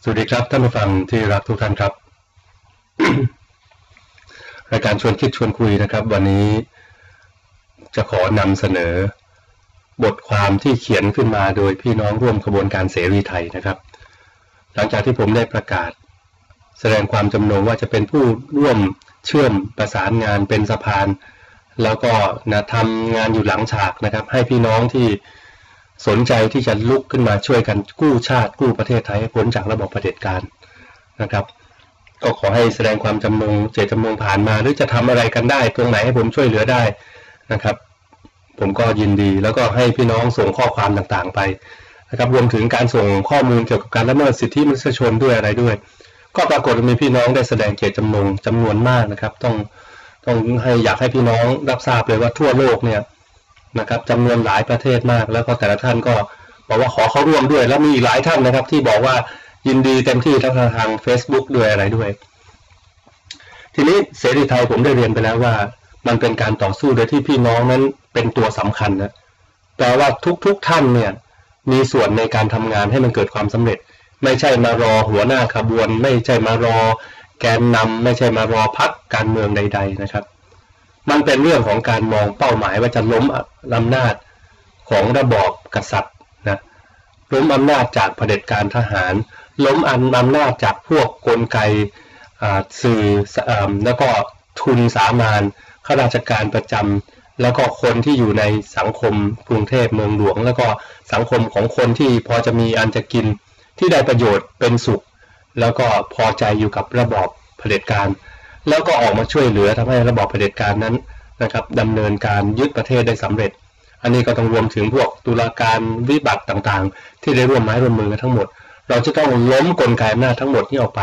สวัสดีครับท่านผู้ฟังที่รักทุกท่านครับ รายการชวนคิดชวนคุยนะครับวันนี้จะขอนำเสนอบทความที่เขียนขึ้นมาโดยพี่น้องร่วมขบวนการเสรีไทยนะครับหลังจากที่ผมได้ประกาศแสดงความจำนงว่าจะเป็นผู้ร่วมเชื่อมประสานงานเป็นสะพานแล้วก็ทำงานอยู่หลังฉากนะครับให้พี่น้องที่สนใจที่จะลุกขึ้นมาช่วยกันกู้ชาติกู้ประเทศไทยให้พ้นจากระบบเผด็จการนะครับก็ขอให้แสดงความจำนงเจตจำนงผ่านมาหรือจะทำอะไรกันได้ตรงไหนให้ผมช่วยเหลือได้นะครับผมก็ยินดีแล้วก็ให้พี่น้องส่งข้อความต่างๆไปนะครับรวมถึงการส่งข้อมูลเกี่ยวกับการละเมิดสิทธิมนุษยชนด้วยอะไรด้วยก็ปรากฏมีพี่น้องได้แสดงเจตจำนงจำนวนมากนะครับต้องให้อยากให้พี่น้องรับทราบเลยว่าทั่วโลกเนี่ยนะครับจำนวนหลายประเทศมากแล้วก็แต่ละท่านก็บอกว่าขอเข้าร่วมด้วยแล้วมีอีกหลายท่านนะครับที่บอกว่ายินดีเต็มที่ทั้งทาง Facebook ด้วยอะไรด้วยทีนี้เสรีไทยผมได้เรียนไปแล้วว่ามันเป็นการต่อสู้โดยที่พี่น้องนั้นเป็นตัวสำคัญนะแปลว่าทุกท่านเนี่ยมีส่วนในการทำงานให้มันเกิดความสำเร็จไม่ใช่มารอหัวหน้าขบวนไม่ใช่มารอแกนนำไม่ใช่มารอพรรคการเมืองใดๆนะครับมันเป็นเรื่องของการมองเป้าหมายว่าจะล้มอำนาจของระบอบกษัตริย์นะล้มอำนาจจากเผด็จการทหารล้มอำนาจจากพวกกลไกสื่อแล้วก็ทุนสามานข้าราชการประจำแล้วก็คนที่อยู่ในสังคมกรุงเทพเมืองหลวงแล้วก็สังคมของคนที่พอจะมีอันจะกินที่ได้ประโยชน์เป็นสุขแล้วก็พอใจอยู่กับระบอบเผด็จการแล้วก็ออกมาช่วยเหลือทำให้ระบอบเผด็จการนั้นนะครับดำเนินการยึดประเทศได้สำเร็จอันนี้ก็ต้องรวมถึงพวกตุลาการวิบัติต่างๆที่ได้ร่วมไม้ร่วมมือกันทั้งหมดเราจะต้องล้มกลไกอำนาจทั้งหมดนี้ออกไป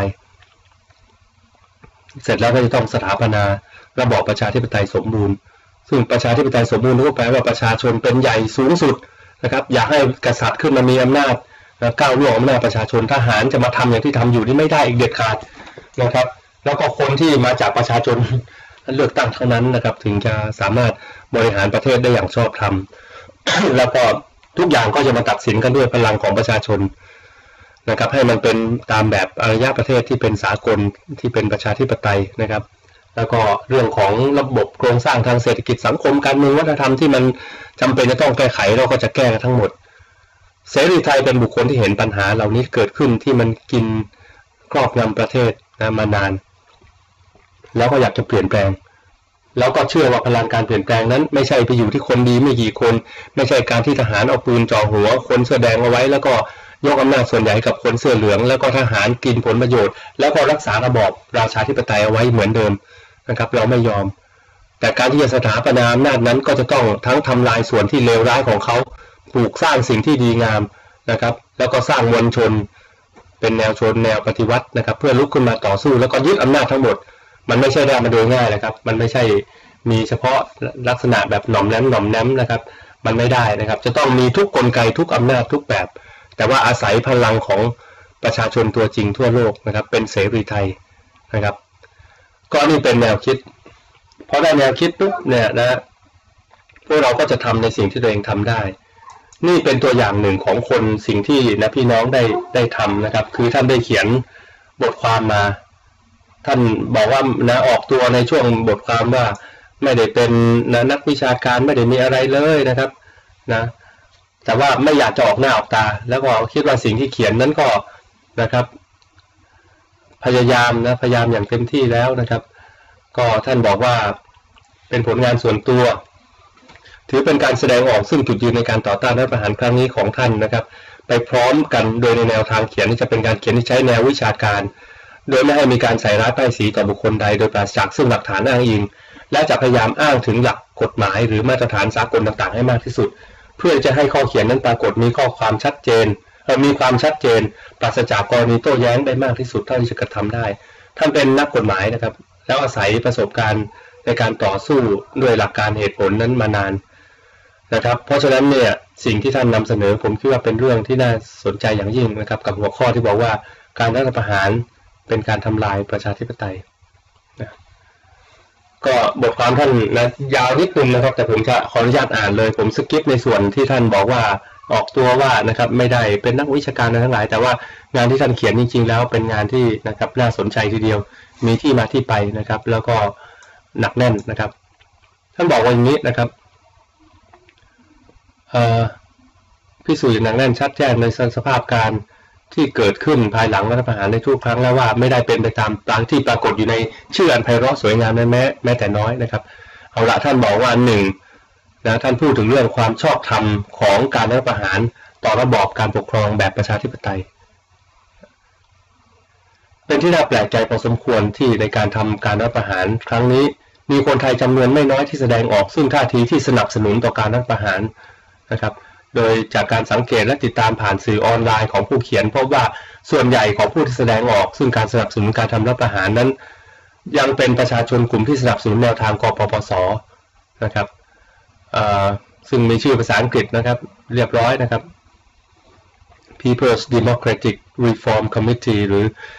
เสร็จแล้วก็จะต้องสถาปนาระบอบประชาธิปไตยสมบูรณ์ซึ่งประชาธิปไตยสมบูรณ์ก็แปลว่าประชาชนเป็นใหญ่สูงสุดนะครับอยากให้กษัตริย์ขึ้นมามีอำนาจก้าวล่วงอำนาจประชาชนทหารจะมาทำอย่างที่ทำอยู่นี่ไม่ได้อีกเด็ดขาดนะครับแล้วก็คนที่มาจากประชาชนเลือกตั้งเท่านั้นนะครับถึงจะสามารถบริหารประเทศได้อย่างชอบธรรม แล้วก็ทุกอย่างก็จะมาตัดสินกันด้วยพลังของประชาชนนะครับให้มันเป็นตามแบบอารยประเทศที่เป็นสากลที่เป็นประชาธิปไตยนะครับแล้วก็เรื่องของระบบโครงสร้างทางเศรษฐกิจสังคมการเมืองวัฒนธรรมที่มันจำเป็นจะต้องแก้ไขเราก็จะแก้กันทั้งหมดเสรีไทยเป็นบุคคลที่เห็นปัญหาเหล่านี้เกิดขึ้นที่มันกินครอบงำประเทศมานานแล้วก็อยากจะเปลี่ยนแปลงแล้วก็เชื่อว่าพลังการเปลี่ยนแปลงนั้นไม่ใช่ไปอยู่ที่คนดีไม่กี่คนไม่ใช่การที่ทหารเอาปืนจ่อหัวคนเสื้อแดงเอาไว้แล้วก็ยกอำนาจส่วนใหญ่กับคนเสื้อเหลืองแล้วก็ทหารกินผลประโยชน์แล้วก็รักษาระบอบราชาธิปไตยเอาไว้เหมือนเดิมนะครับเราไม่ยอมแต่การที่จะสถาปนาอำนาจนั้นก็จะต้องทั้งทำลายส่วนที่เลวร้ายของเขาปลูกสร้างสิ่งที่ดีงามนะครับแล้วก็สร้างมวลชนเป็นแนวชนแนวปฏิวัตินะครับเพื่อลุกขึ้นมาต่อสู้แล้วก็ยึดอำนาจทั้งหมดมันไม่ใช่ได้มาโดยง่ายนะครับมันไม่ใช่มีเฉพาะลักษณะแบบหน่อมแนมนะครับมันไม่ได้นะครับจะต้องมีทุกกลไกทุกอำนาจทุกแบบแต่ว่าอาศัยพลังของประชาชนตัวจริงทั่วโลกนะครับเป็นเสรีไทยนะครับก็นี่เป็นแนวคิดพอได้แนวคิดปุ๊บเนี่ยนะพวกเราก็จะทำในสิ่งที่ตัวเองทำได้นี่เป็นตัวอย่างหนึ่งของคนสิ่งที่นะพี่น้องได้ทำนะครับคือท่านได้เขียนบทความมาท่านบอกว่านะออกตัวในช่วงบทความว่าไม่ได้เป็นนักวิชาการไม่ได้มีอะไรเลยนะครับนะแต่ว่าไม่อยากจะออกหน้าออกตาแล้วก็คิดว่าสิ่งที่เขียนนั้นก็นะครับพยายามอย่างเต็มที่แล้วนะครับก็ท่านบอกว่าเป็นผลงานส่วนตัวถือเป็นการแสดงออกซึ่งจุดยืนในการต่อต้านรัฐประหารครั้งนี้ของท่านนะครับไปพร้อมกันโดยในแนวทางเขียนที่จะเป็นการเขียนที่ใช้แนววิชาการโดยไม่ให้มีการใส่ร้ายป้ายสีต่อบุคคลใดโดยปราศจากซึ่งหลักฐานอ้างอิงและจะพยายามอ้างถึงหลักกฎหมายหรือมาตรฐานสากลต่างๆให้มากที่สุดเพื่อจะให้ข้อเขียนนั้นปรากฏมีข้อความชัดเจนมีความชัดเจนปราศจากกรณีโต้แย้งได้มากที่สุดเท่าที่จะกระทำได้ท่านเป็นนักกฎหมายนะครับแล้วอาศัยประสบการณ์ในการต่อสู้ด้วยหลักการเหตุผลนั้นมานานนะครับเพราะฉะนั้นเนี่ยสิ่งที่ท่านนำเสนอผมคิดว่าเป็นเรื่องที่น่าสนใจอย่างยิ่งนะครับกับหัวข้อที่บอกว่าการรัฐประหารเป็นการทำลายประชาธิปไตยนะก็บทความท่านนะยาวนิดนึงนะครับแต่ผมจะขออนุญาตอ่านเลยผมสกิปในส่วนที่ท่านบอกว่าออกตัวว่านะครับไม่ได้เป็นนักวิชาการทั้งหลายแต่ว่างานที่ท่านเขียนจริงๆแล้วเป็นงานที่นะครับน่าสนใจทีเดียวมีที่มาที่ไปนะครับแล้วก็หนักแน่นนะครับท่านบอกว่าอย่างนี้นะครับพิสูจน์อย่างหนักแน่นชัดแจ้งในสภาพการที่เกิดขึ้นภายหลังรัฐประหารในทุกครั้งแล้วว่าไม่ได้เป็นไปตามที่ปรากฏอยู่ในชื่ออันไพเราะสวยงามนั้นแม้แต่น้อยนะครับเอาละท่านบอกว่า1นะท่านพูดถึงเรื่องความชอบธรรมของการรัฐประหารต่อระบอบการปกครองแบบประชาธิปไตยเป็นที่น่าแปลกใจพอสมควรที่ในการทำการรัฐประหารครั้งนี้มีคนไทยจำนวนไม่น้อยที่แสดงออกซึ่งท่าทีที่สนับสนุนต่อการรัฐประหารนะครับโดยจากการสังเกตและติดตามผ่านสื่อออนไลน์ของผู้เขียนพบว่าส่วนใหญ่ของผู้ที่แสดงออกซึ่งการสนับสนุนการทำรัฐประหารนั้นยังเป็นประชาชนกลุ่มที่สนับสนุนแนวทางกปปส.นะครับซึ่งมีชื่อภาษาอังกฤษนะครับเรียบร้อยนะครับ People's Democratic Reform Committee หรือ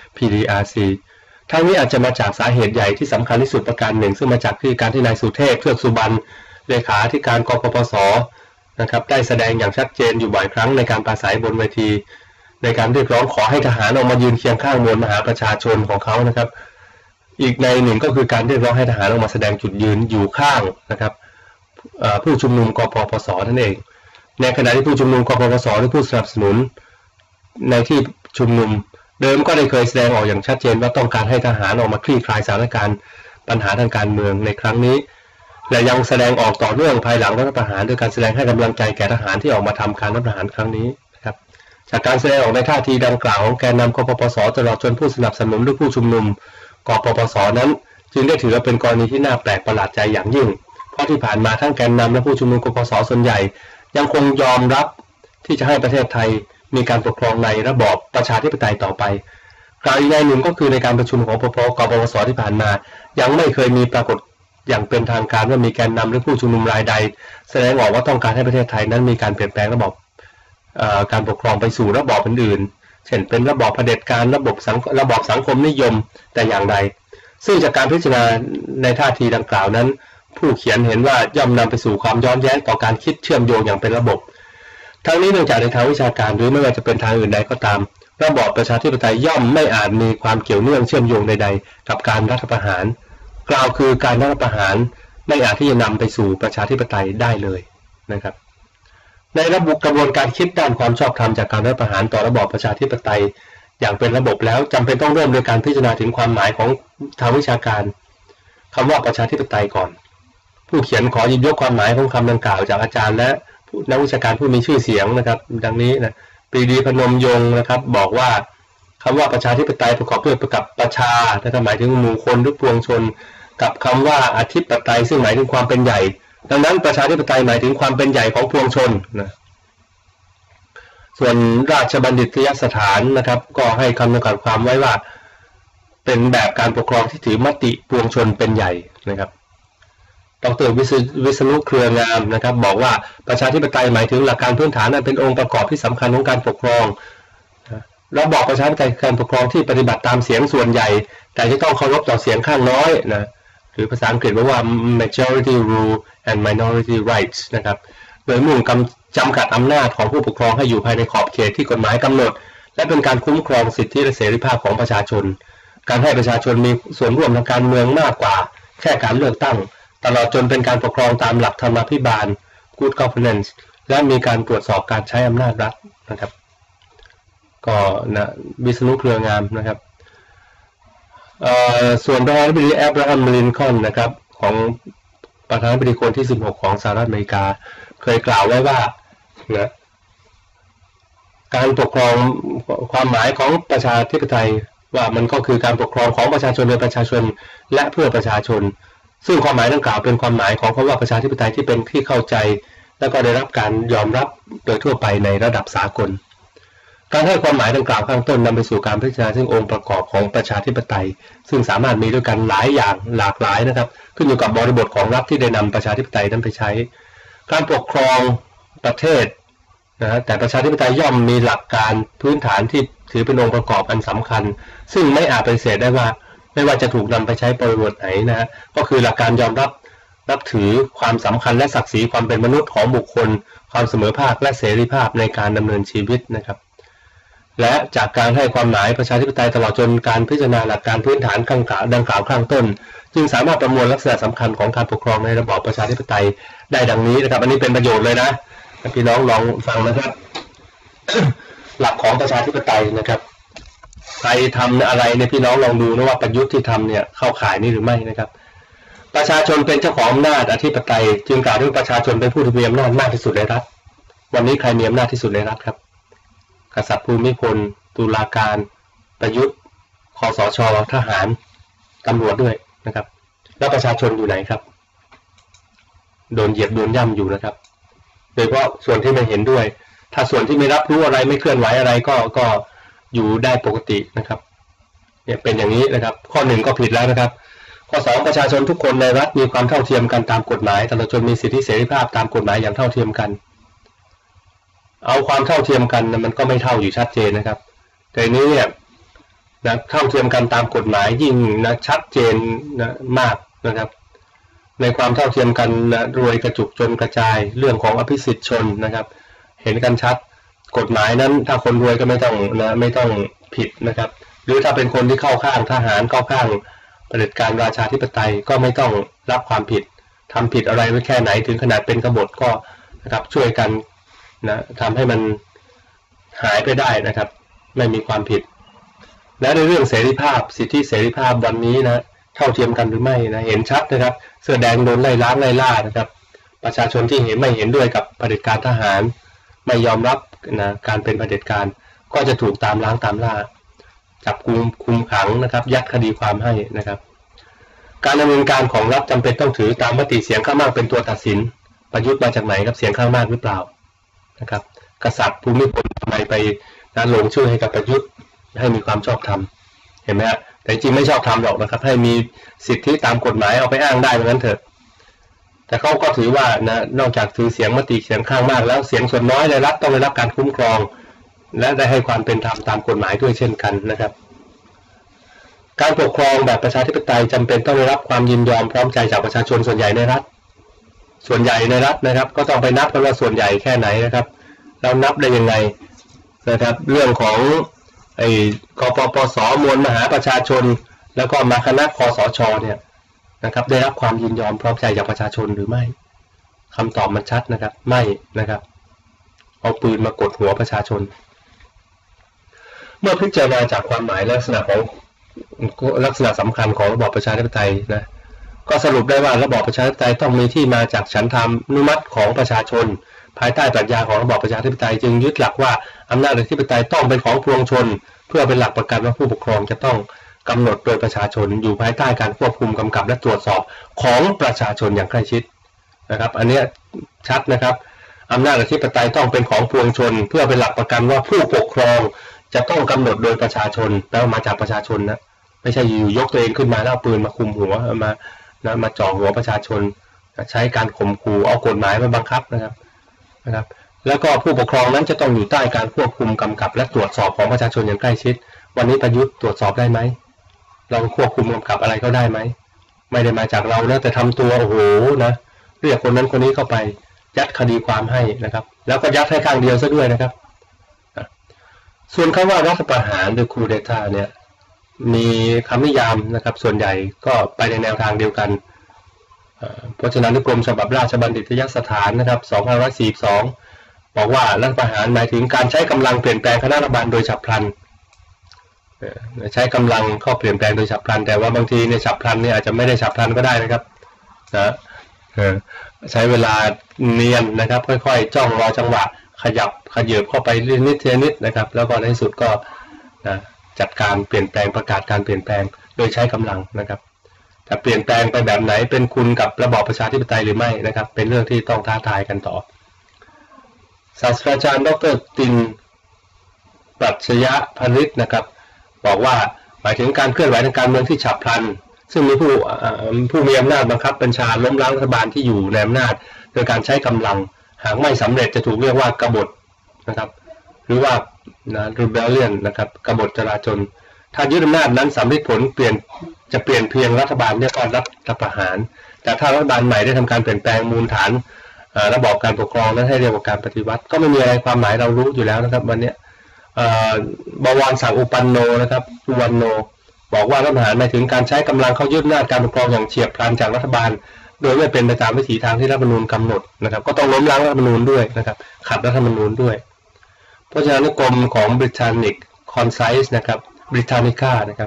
PDRC ทั้งนี้อาจจะมาจากสาเหตุใหญ่ที่สำคัญที่สุดประการหนึ่งซึ่งมาจากที่การที่นายสุเทพเทือกสุบรรณเลขาธิการกปปส.นะครับได้แสดงอย่างชัดเจนอยู่บ่อยครั้งในการปราศัยบนเวทีในการเรียกร้องขอให้ทหารออกมายืนเคียงข้างมวลมหาประชาชนของเขานะครับอีกในหนึ่งก็คือการเรียกร้องให้ทหารออกมาแสดงจุดยืนอยู่ข้างนะครับผู้ชุมนุมกปปส.นั่นเองในขณะที่ผู้ชุมนุมกปปส.หรือผู้สนับสนุนในที่ชุมนุมเดิมก็ได้เคยแสดงออกอย่างชัดเจนว่าต้องการให้ทหารออกมาคลี่คลายสถานการณ์ปัญหาทางการเมืองในครั้งนี้และยังแสดงออกต่อเนื่องภายหลังรัฐประหารด้วยการแสดงให้กำลังใจแก่ทหารที่ออกมาทำการรัฐประหารครั้งนี้นะครับจากการแสดงออกในท่าทีดังกล่าวของแกนนำกปปส.ตลอดจนผู้สนับสนุนหรือผู้ชุมนุมกปปส.นั้นจึงได้ถือว่าเป็นกรณีที่น่าแปลกประหลาดใจอย่างยิ่งเพราะที่ผ่านมาทั้งแกนนำและผู้ชุมนุมกปปส.ส่วนใหญ่ยังคงยอมรับที่จะให้ประเทศไทยมีการปกครองในระบอบประชาธิปไตยต่อไปกล่าวอีกในหนึ่งก็คือในการประชุมของกปปส.ที่ผ่านมายังไม่เคยมีปรากฏอย่างเป็นทางการว่ามีแกนนำหรือผู้ชุมนุมรายใดแสดงออกว่าต้องการให้ประเทศไทยนั้นมีการเปลี่ยนแปลงระบอบการปกครองไปสู่ระบอบอื่นๆเช่นเป็นระบอบเผด็จการระบอบสังคมนิยมแต่อย่างใดซึ่งจากการพิจารณาในท่าทีดังกล่าวนั้นผู้เขียนเห็นว่าย่อมนำไปสู่ความย้อนแย้งต่อการคิดเชื่อมโยงอย่างเป็นระบบทั้งนี้เนื่องจากในทางวิชาการหรือไม่ว่าจะเป็นทางอื่นใดก็ตามระบอบประชาธิปไตยย่อมไม่อาจมีความเกี่ยวเนื่องเชื่อมโยงใดๆกับการรัฐประหารกล่าวคือการรัฐประหารไม่อาจที่จะนำไปสู่ประชาธิปไตยได้เลยนะครับในระบบกระบวนการคิดด้านความชอบธรรมจากการรัฐประหารต่อระบอบประชาธิปไตยอย่างเป็นระบบแล้วจำเป็นต้องเริ่มโดยการพิจารณาถึงความหมายของทางวิชาการคำว่าประชาธิปไตยก่อนผู้เขียนขอหยิบยกความหมายของคำดังกล่าวจากอาจารย์และนักวิชาการผู้มีชื่อเสียงนะครับดังนี้นะปรีดีพนมยงค์นะครับบอกว่าคำว่าประชาธิปไตยประกอบด้วยกับประชาหมายถึงหมู่คนหรือปวงชนกับคำว่าอธิปไตยซึ่งหมายถึงความเป็นใหญ่ดังนั้นประชาธิปไตยหมายถึงความเป็นใหญ่ของปวงชนนะส่วนราชบัณฑิตยสถานนะครับก็ให้คำจำกัดความไว้ว่าเป็นแบบการปกครองที่ถือมติปวงชนเป็นใหญ่นะครับดร.วิษณุเครืองามนะครับบอกว่าประชาธิปไตยหมายถึงหลักการพื้นฐานนั้นเป็นองค์ประกอบที่สำคัญของการปกครองระบอบประชาธิปไตยการปกครองที่ปฏิบัติตามเสียงส่วนใหญ่แต่จะต้องเคารพต่อเสียงข้างน้อยนะหรือภาษาอังกฤษว่า majority rule and minority rights นะครับโดยมุ่งจำกัดอำนาจของผู้ปกครองให้อยู่ภายในขอบเขตที่กฎหมายกำหนดและเป็นการคุ้มครองสิทธิและเสรีภาพของประชาชนการให้ประชาชนมีส่วนร่วมทางการเมืองมากกว่าแค่การเลือกตั้งตลอดจนเป็นการปกครองตามหลักธรรมาภิบาล good governance และมีการตรวจสอบการใช้อำนาจรัฐนะครับก็นะวิษณุเครืองามนะครับส่วนประธานาธิบดีแอบราฮัม ลินคอล์นนะครับของประธานาธิบดีคนที่16ของสหรัฐอเมริกาเคยกล่าวไว้ว่านะการปกครองความหมายของประชาธิปไตยว่ามันก็คือการปกครองของประชาชนโดยประชาชนและเพื่อประชาชนซึ่งความหมายดังกล่าวเป็นความหมายของคำว่าประชาธิปไตยที่เป็นที่เข้าใจและก็ได้รับการยอมรับโดยทั่วไปในระดับสากลการให้ความหมายดังกล่าวข้างต้นนำไปสู่การพิจารณาซึ่งองค์ประกอบของประชาธิปไตยซึ่งสามารถมีด้วยกันหลายอย่างหลากหลายนะครับขึ้นอยู่กับบริบทของรัฐที่ได้นำประชาธิปไตยนั้นไปใช้การปกครองประเทศนะแต่ประชาธิปไตยย่อมมีหลักการพื้นฐานที่ถือเป็นองค์ประกอบอันสำคัญซึ่งไม่อาจปฏิเสธได้ว่าไม่ว่าจะถูกนำไปใช้บริบทไหนนะก็คือหลักการยอมรับถือความสำคัญและศักดิ์ศรีความเป็นมนุษย์ของบุคคลความเสมอภาคและเสรีภาพในการดำเนินชีวิตนะครับและจากการให้ความหมายประชาธิปไตยตลอดจนการพิจารณาหลักการพื้นฐานดังกล่าวข้างต้นจึงสามารถประมวลลักษณะสำคัญของการปกครองในระบอบประชาธิปไตยได้ดังนี้นะครับอันนี้เป็นประโยชน์เลยนะพี่น้องลองฟังนะครับ หลักของประชาธิปไตยนะครับใครทำอะไรเนี่ยพี่น้องลองดูนะว่าประยุทธ์ที่ทำเนี่ยเข้าข่ายนี้หรือไม่นะครับประชาชนเป็นเจ้าของอำนาจอธิปไตยจึงกล่าวถึงประชาชนเป็นผู้ที่มีอำนาจมากที่สุดในรัฐวันนี้ใครมีอำนาจที่สุดในรัฐครับกษัตริย์ภูมิพลตุลาการประยุทธ์คสช.ทหารตำรวจด้วยนะครับแล้วประชาชนอยู่ไหนครับโดนเหยียบโดนย่ำอยู่นะครับโดยเฉพาะส่วนที่ไม่เห็นด้วยถ้าส่วนที่ไม่รับรู้อะไรไม่เคลื่อนไหวอะไรก็อยู่ได้ปกตินะครับเนี่ยเป็นอย่างนี้นะครับข้อหนึ่งก็ผิดแล้วนะครับข้อสองประชาชนทุกคนในรัฐมีความเท่าเทียมกันตามกฎหมายตลอดจนมีสิทธิเสรีภาพตามกฎหมายอย่างเท่าเทียมกันเอาความเท่าเทียมกันมันก็ไม่เท่าอยู่ชัดเจนนะครับแต่นี้เนี่ยนะเท่าเทียมกันตามกฎหมายยิ่งนะชัดเจนนะมากนะครับในความเท่าเทียมกันนะรวยกระจุกจนกระจายเรื่องของอภิสิทธิชนนะครับเห็นกันชัดกฎหมายนั้นถ้าคนรวยก็ไม่ต้องผิดนะครับหรือถ้าเป็นคนที่เข้าข้างทหารเข้าข้างเผด็จการราชาธิปไตยก็ไม่ต้องรับความผิดทำผิดอะไรไว้แค่ไหนถึงขนาดเป็นกบฏก็นะครับช่วยกันนะทำให้มันหายไปได้นะครับไม่มีความผิดและในเรื่องเสรีภาพสิทธิเสรีภาพวันนี้นะเท่าเทียมกันหรือไม่นะเห็นชัดนะครับเสื้อแดงโดนไล่ล้างไล่ล่านะครับประชาชนที่ไม่เห็นด้วยกับเผด็จการทหารไม่ยอมรับนะการเป็นเผด็จการก็จะถูกตามล้างตามล่าจับกุมคุมขังนะครับยัดคดีความให้นะครับการดำเนินการของรัฐจำเป็นต้องถือตามมติเสียงข้างมากเป็นตัวตัดสินประยุทธ์มาจากไหนครับเสียงข้างมากหรือเปล่านะครับกษัตริย์ภูมิพลทำไมไปนะลงชื่อให้กับประยุทธ์ให้มีความชอบธรรมเห็นไหมฮะแต่จริงไม่ชอบธรรมหรอกนะครับให้มีสิทธิตามกฎหมายเอาไปอ้างได้เหมือนกันเถอะแต่เขาก็ถือว่านะนอกจากถือเสียงมติเสียงข้างมากแล้วเสียงส่วนน้อยในรัฐต้องได้รับการคุ้มครองและได้ให้ความเป็นธรรมตามกฎหมายด้วยเช่นกันนะครับการปกครองแบบประชาธิปไตยจำเป็นต้องได้รับความยินยอมพร้อมใจจากประชาชนส่วนใหญ่ในรัฐนะครับก็ต้องไปนับกันว่าส่วนใหญ่แค่ไหนนะครับเรานับได้ยังไงนะครับเรื่องของกปปส.มวลมหาประชาชนแล้วก็มาคณะคสช.เนี่ยนะครับได้รับความยินยอมพร้อมใจจากประชาชนหรือไม่คำตอบมันชัดนะครับไม่นะครับเอาปืนมากดหัวประชาชนเมื่อพิจารณาจากความหมายลักษณะสำคัญของระบอบประชาธิปไตยนะก็สรุปได้ว่าระบอบประชาธิปไตยต้องมีที่มาจากฉันทานุมัติของประชาชนภายใต้ปรัชญาของระบอบประชาธิปไตยจึงยึดหลักว่าอำนาจอธิปไตยต้องเป็นของปวงชนเพื่อเป็นหลักประกันว่าผู้ปกครองจะต้องกำหนดโดยประชาชนอยู่ภายใต้การควบคุมกำกับและตรวจสอบของประชาชนอย่างใกล้ชิดนะครับอันนี้ชัดนะครับอำนาจอธิปไตยต้องเป็นของปวงชนเพื่อเป็นหลักประกันว่าผู้ปกครองจะต้องกำหนดโดยประชาชนแล้วมาจากประชาชนนะไม่ใช่อยู่ยกตัวเองขึ้นมาแล้วเอาปืนมาคุมหัวมาจ่อหัวประชาชนใช้การข่มขู่เอากฎหมายมาบังคับนะครับแล้วก็ผู้ปกครองนั้นจะต้องอยู่ใต้การควบคุมกำกับและตรวจสอบของประชาชนอย่างใกล้ชิดวันนี้ประยุทธ์ตรวจสอบได้ไหมเราควบคุมกำกับอะไรก็ได้ไหมไม่ได้มาจากเรานะแต่ทำตัวโอ้โหนะเรียกคนนั้นคนนี้เข้าไปยัดคดีความให้นะครับแล้วก็ยัดให้ข้างเดียวซะด้วยนะครับส่วนคำว่ารัฐประหารหรือคูเดต้าเนี่ยมีคำนิยามนะครับส่วนใหญ่ก็ไปในแนวทางเดียวกันพจนานุกรมฉบับราชบัณฑิตยสถานนะครับ2542บอกว่ารัฐประหารหมายถึงการใช้กำลังเปลี่ยนแปลงคณะรัฐบาลโดยฉับพลันใช้กำลังเข้าเปลี่ยนแปลงโดยฉับพลันแต่ว่าบางทีในฉับพลันเนี่ยอาจจะไม่ได้ฉับพลันก็ได้นะครับนะใช้เวลาเนียนนะครับค่อยๆจ้องรอจังหวะขยับเข้าไปนิดนิดนะครับแล้วก็ในที่สุดก็จัดการเปลี่ยนแปลงประกาศการเปลี่ยนแปลงโดยใช้กำลังนะครับจะเปลี่ยนแปลงไปแบบไหนเป็นคุณกับระบอบประชาธิปไตยหรือไม่นะครับเป็นเรื่องที่ต้องท้าทายกันต่อศาสตราจารย์ดร.ตินปรัชญพฤกษ์นะครับบอกว่าหมายถึงการเคลื่อนไหวทางการเมืองที่ฉับพลันซึ่งมีผู้มีอำนาจบังคับบัญชาล้มล้างรัฐบาลที่อยู่ในอำนาจโดยการใช้กำลังหากไม่สำเร็จจะถูกเรียกว่ากบฏนะครับหรือว่าrebellion นะครับกบฏจลาจลถ้ายึดอำนาจนั้นสำเร็จผลจะเปลี่ยนเพียงรัฐบาลเรียกว่ารัฐประหารแต่ถ้ารัฐบาลใหม่ได้ทำการเปลี่ยนแปลงมูลฐานระบอบการปกครองนั้นให้เรียกว่าการปฏิวัติก็ไม่มีอะไรความหมายเรารู้อยู่แล้วนะครับวันนี้บวรศักดิ์อุปันโนนะครับอุวันโนบอกว่ารัฐประหารหมายถึงการใช้กำลังเข้ายึดอำนาจการปกครองอย่างเฉียบพลันจากรัฐบาลโดยไม่เป็นไปตามวิถีทางที่รัฐธรรมนูญกำหนดนะครับก็ต้องล้มล้างรัฐธรรมนูญด้วยนะครับขัดรัฐธรรมนูญด้วยเพราะฉะนั้นกรมของ Britannic Concise นะครับ Britannica นะครับ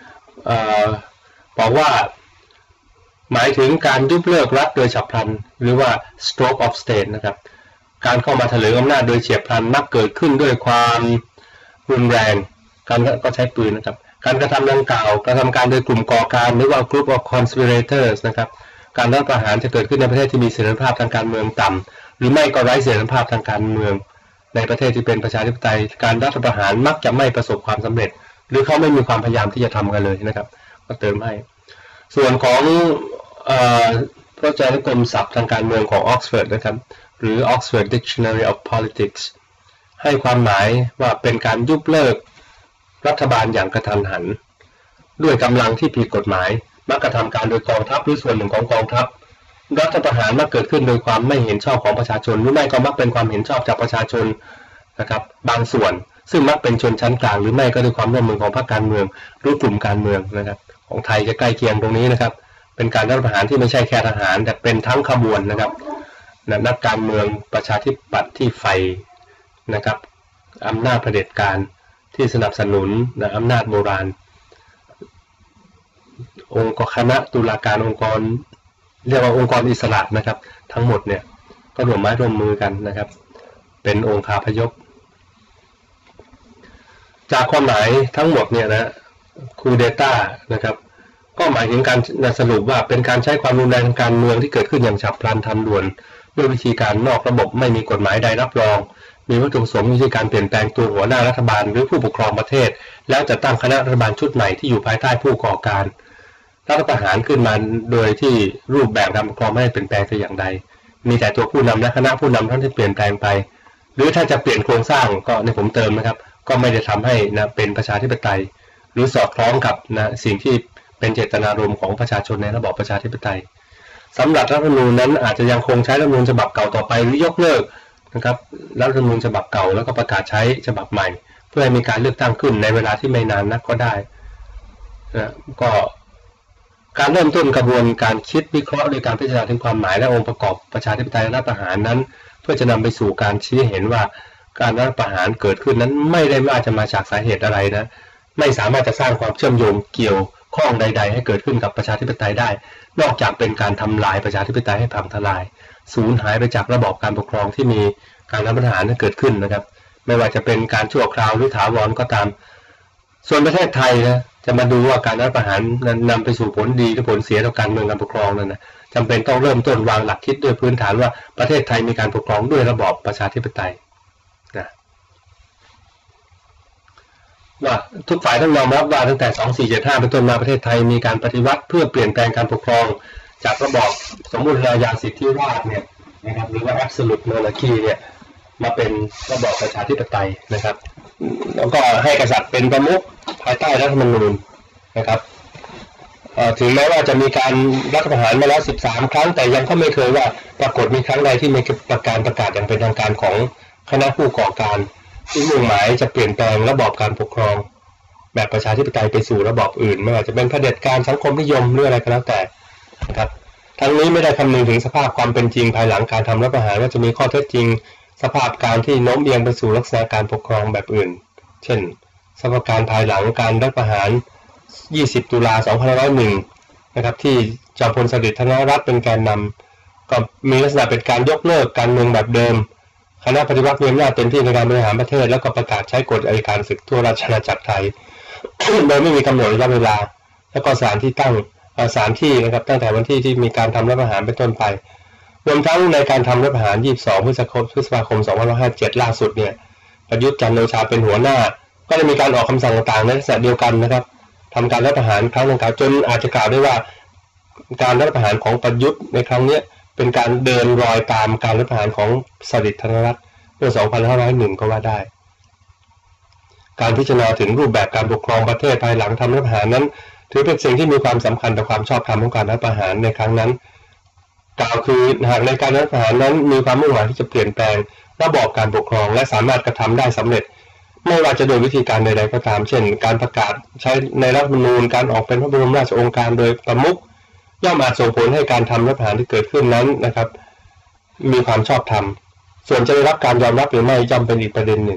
บอกว่าหมายถึงการยุบเลิกรัฐโดยฉับพลันหรือว่า stroke of state นะครับการเข้ามาเถลิงอำนาจโดยเฉียบพลันมักเกิดขึ้นด้วยความรุนแรงการก็ใช้ปืนนะครับการกระทำดังกล่าวกระทำการโดยกลุ่มก่อการหรือว่า group of conspirators นะครับการรัฐประหารจะเกิดขึ้นในประเทศที่มีเสรีภาพทางการเมืองต่ำหรือไม่ก็ไร้เสรีภาพทางการเมืองในประเทศที่เป็นประชาธิปไตยการรัฐประหารมักจะไม่ประสบความสำเร็จหรือเขาไม่มีความพยายามที่จะทำกันเลยนะครับก็เติมให้ส่วนของพจนานุกรมศัพท์ทางการเมืองของ Oxford นะครับหรือ Oxford Dictionary of Politics ให้ความหมายว่าเป็นการยุบเลิกรัฐบาลอย่างกระทันหันด้วยกำลังที่ผิดกฎหมายมักกระทำการโดยกองทัพหรือส่วนหนึ่งของกองทัพรัฐประหารมักเกิดขึ้นโดยความไม่เห็นชอบของประชาชนหรือไม่ก็มักเป็นความเห็นชอบจากประชาชนนะครับบางส่วนซึ่งมักเป็นชนชั้นกลางหรือไม่ก็ด้วยความร่วมมือของพรรคการเมืองหรือกลุ่มการเมืองนะครับของไทยจะใกล้เคียงตรงนี้นะครับเป็นการรัฐประหารที่ไม่ใช่แค่ทหารแต่เป็นทั้งขบวนนะครับนักการเมืองประชาธิปัตย์ที่ใฝ่นะครับอำนาจเผด็จการที่สนับสนุนอำนาจโบราณองค์คณะตุลาการองค์กรเรียกว่าองค์กรอิสระนะครับทั้งหมดเนี่ยก็ร่วมไม้ร่วมมือกันนะครับเป็นองค์คาพยพจากความหมายทั้งหมดเนี่ยนะคูเดต้านะครับก็หมายถึงการสรุปว่าเป็นการใช้ความรุนแรงทางการเมืองที่เกิดขึ้นอย่างฉับพลันทันด่วนด้วยวิธีการนอกระบบไม่มีกฎหมายใดรับรองมีวัตถุประสงค์วิธีการเปลี่ยนแปลงตัวหัวหน้ารัฐบาลหรือผู้ปกครองประเทศแล้วจะตั้งคณะรัฐบาลชุดใหม่ที่อยู่ภายใต้ผู้ก่อการรัฐประหารขึ้นมาโดยที่รูปแบบการปกครองไม่ได้เปลี่ยนแปลงแต่อย่างใดมีแต่ตัวผู้นำและคณะผู้นำท่านที่เปลี่ยนแปลงไปหรือถ้าจะเปลี่ยนโครงสร้างก็ในผมเติมนะครับก็ไม่ได้ทำให้นะเป็นประชาธิปไตยหรือสอดคล้องกับนะสิ่งที่เป็นเจตนารมณ์ของประชาชนในระบอบประชาธิปไตยสำหรับรัฐธรรมนูญนั้นอาจจะยังคงใช้รัฐธรรมนูญฉบับเก่าต่อไปหรือยกเลิกนะครับรัฐธรรมนูญฉบับเก่าแล้วก็ประกาศใช้ฉบับใหม่เพื่อให้มีการเลือกตั้งขึ้นในเวลาที่ไม่นานนักก็ได้นะก็การเริ่มต้นกระบวนการคิดวิเคราะห์โดยการพิจารณาถึงความหมายและองค์ประกอบประชาธิปไตยรัฐประหารนั้นเพื่อจะนำไปสู่การชี้เห็นว่าการรัฐประหารเกิดขึ้นนั้นไม่ได้ว่าจะมาจากสาเหตุอะไรนะไม่สามารถจะสร้างความเชื่อมโยงเกี่ยวข้องใดๆให้เกิดขึ้นกับประชาธิปไตยได้นอกจากเป็นการทำลายประชาธิปไตยให้พังทลายสูญหายไปจากระบอบการปกครองที่มีการรัฐประหารเกิดขึ้นนะครับไม่ว่าจะเป็นการชั่วคราวหรือถาวรก็ตามส่วนประเทศไทยนะจะมาดูว่าการรัฐประหารนำไปสู่ผลดีหรือผลเสียต่อการเมืองการปกครองนั่นนะจำเป็นต้องเริ่มต้นวางหลักคิดด้วยพื้นฐานว่าประเทศไทยมีการปกครองด้วยระบอบประชาธิปไตยนะว่าทุกฝ่ายต้องยอมรับว่าตั้งแต่ 2475 เป็นต้นมาประเทศไทยมีการปฏิวัติเพื่อเปลี่ยนแปลงการปกครองจากระบอบสมบูรณาญาสิทธิราชย์เนี่ยนะครับหรือว่า absolute monarchy เนี่ยมาเป็นระบอบประชาธิปไตยนะครับแล้วก็ให้กษัตริย์เป็นประมุขภายใต้รัฐธรรมนูญนะครับถึงแม้ว่าจะมีการรัฐประหารมาแล้ว13 ครั้งแต่ยังก็ไม่เคยว่าปรากฏมีครั้งใดที่มีประกาศอย่างเป็นทางการของคณะผู้ก่อการที่มุ่งหมายจะเปลี่ยนแปลงระบอบการปกครองแบบประชาธิปไตยไปสู่ระบอบอื่นไม่ว่าจะเป็นเผด็จการสังคมนิยมหรืออะไรก็แล้วแต่นะครับทั้งนี้ไม่ได้คำนึงถึงสภาพความเป็นจริงภายหลังการทำรัฐประหารว่าจะมีข้อเท็จจริงสภาพการที่โน้มเอียงไปสู่ลักษณะการปกครองแบบอื่นเช่นสภาพการภายหลังการรัฐประหาร20 ตุลา 2501นะครับที่จอมพลสฤษดิ์ธนรัตน์เป็นแกนนำก็มีลักษณะเป็นการยกเลิกการเมืองแบบเดิมคณะปฏิวัติมีอำนาจเต็มที่ในการบริหารประเทศแล้วก็ประกาศใช้กฎอัยการศึกทั่วราชอาณาจักรไทย โดยไม่มีกำหนดระยะเวลาแล้วก็สถานที่ตั้งสถานที่นะครับตั้งแต่วันที่มีการทำรัฐประหารเป็นต้นไปรวมทั้งในการทำรัฐประหาร22 พฤษภาคม 2557 ล่าสุดเนี่ยประยุทธ์จันทร์โอชาเป็นหัวหน้าก็ได้มีการออกคำสั่งต่างๆในลักษณะเดียวกันนะครับทำการรัฐประหารครั้งดังกล่าวจนอาจจะกล่าวได้ว่าการรัฐประหารของประยุทธ์ในครั้งนี้เป็นการเดินรอยตามการรัฐประหารของสฤษดิ์ธนรัตน์เมื่อ 2501 ก็ว่าได้การพิจารณาถึงรูปแบบการปกครองประเทศภายหลังทำรัฐประหารนั้นถือเป็นสิ่งที่มีความสำคัญต่อความชอบธรรมของการรัฐประหารในครั้งนั้นกล่าวคือหากในการรัฐประหารนั้นมีความมุ่งหมายที่จะเปลี่ยนแปลงระบอบการปกครองและสามารถกระทำได้สำเร็จไม่ว่าจะโดยวิธีการใดๆก็ตามเช่นการประกาศใช้ในรัฐธรรมนูญการออกเป็นพระบรมราชโองการโดยประมุขย่อมอาจส่งผลให้การทำรัฐประหารที่เกิดขึ้นนั้นนะครับมีความชอบธรรมส่วนจะได้รับการยอมรับหรือไม่ย่อมเป็นอีกประเด็นหนึ่ง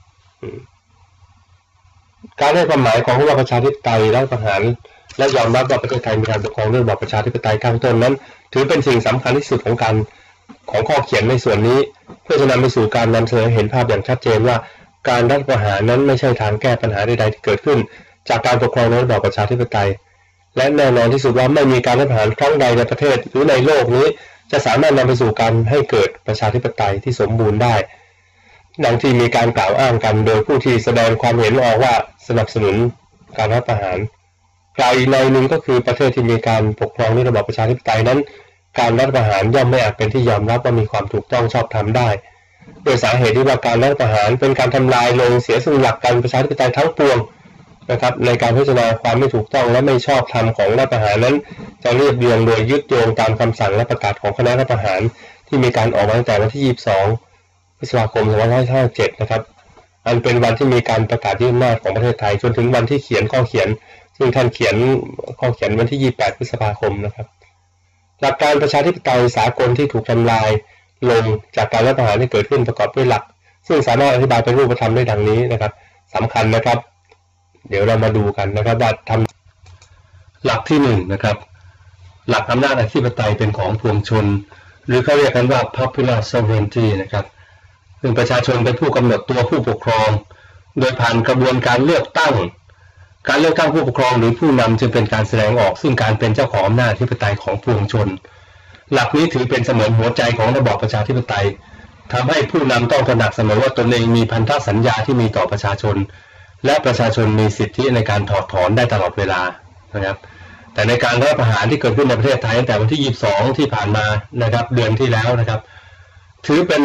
การให้ความหมายของระบอบประชาธิปไตยรัฐประหารและยอมรับว่าประเทศไทยมีการปกครองด้วยระบอบประชาธิปไตยข้างต้นนั้นถือเป็นสิ่งสำคัญที่สุดของข้อเขียนในส่วนนี้เพื่อจะนำไปสู่การนำเสนอเห็นภาพอย่างชัดเจนว่าการรัฐประหารนั้นไม่ใช่ทางแก้ปัญหาใดๆที่เกิดขึ้นจากการปกครองในระบอบประชาธิปไตยและแน่นอนที่สุดว่าไม่มีการรัฐประหารครั้งใดในประเทศหรือในโลกนี้จะสามารถนำไปสู่การให้เกิดประชาธิปไตยที่สมบูรณ์ได้ดังที่มีการกล่าวอ้างกันโดยผู้ที่แสดงความเห็นออกว่าสนับสนุนการรัฐประหารกล่าวอีกในหนึ่งก็คือประเทศที่มีการปกครองด้วยระบอบประชาธิปไตยนั้นการรัฐประหารย่อมไม่อาจเป็นที่ยอมรับว่ามีความถูกต้องชอบธรรมได้โดยสาเหตุที่ว่าการรัฐประหารเป็นการทำลายลงเสียซึ่งหลักการประชาธิปไตยทั้งปวงนะครับในการพิจารณาความไม่ถูกต้องและไม่ชอบธรรมของรัฐประหารนั้นจะเรียบเรียงโดยยึดโยงตามคำสั่งและประกาศของคณะรัฐประหารที่มีการออกมาตั้งแต่วันที่22 พฤษภาคม 2557นะครับอันเป็นวันที่มีการประกาศยึดอำนาจของประเทศไทยจนถึงวันที่เขียนข้อเขียนซึ่งท่านเขียนข้อเขียนวันที่28 พฤษภาคมนะครับหลักการประชาธิปไตยสากลที่ถูกทำลายลงจากการรัฐประหารที่เกิดขึ้นประกอบด้วยหลักซึ่งสามารถอธิบายเป็นรูปธรรมได้ดังนี้นะครับสำคัญนะครับเดี๋ยวเรามาดูกันนะครับว่าทำหลักที่1นะครับหลักอำนาจอธิปไตยเป็นของปวงชนหรือเขาเรียกกันว่า popular sovereignty นะครับซึ่งประชาชนเป็นผู้กำหนดตัวผู้ปกครองโดยผ่านกระบวนการเลือกตั้งผู้ปกครองหรือผู้นำจึงเป็นการแสดงออกซึ่งการเป็นเจ้าของอำนาจอธิปไตยของปวงชนหลักนี้ถือเป็นเสมือนหัวใจของระบอบประชาธิปไตยทำให้ผู้นำต้องตระหนักเสมอว่าตนเองมีพันธสัญญาที่มีต่อประชาชนและประชาชนมีสิทธิในการถอดถอนได้ตลอดเวลานะครับแต่ในการรัฐประหารที่เกิดขึ้นในประเทศไทยตั้งแต่วันที่22ที่ผ่านมานะครับเดือนที่แล้วนะครับถือเป็น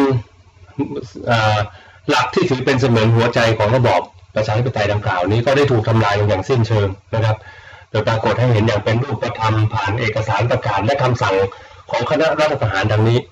หลักที่ถือเป็นเสมือนหัวใจของระบอบประชาธิปไตยดังกล่าวนี้ก็ได้ถูกทำลายอย่างสิ้นเชิงนะครับโดยปรากฏให้เห็นอย่างเป็นรูปธรรมผ่านเอกสารประกาศและคำสั่งของคณะรัฐประหารดังนี้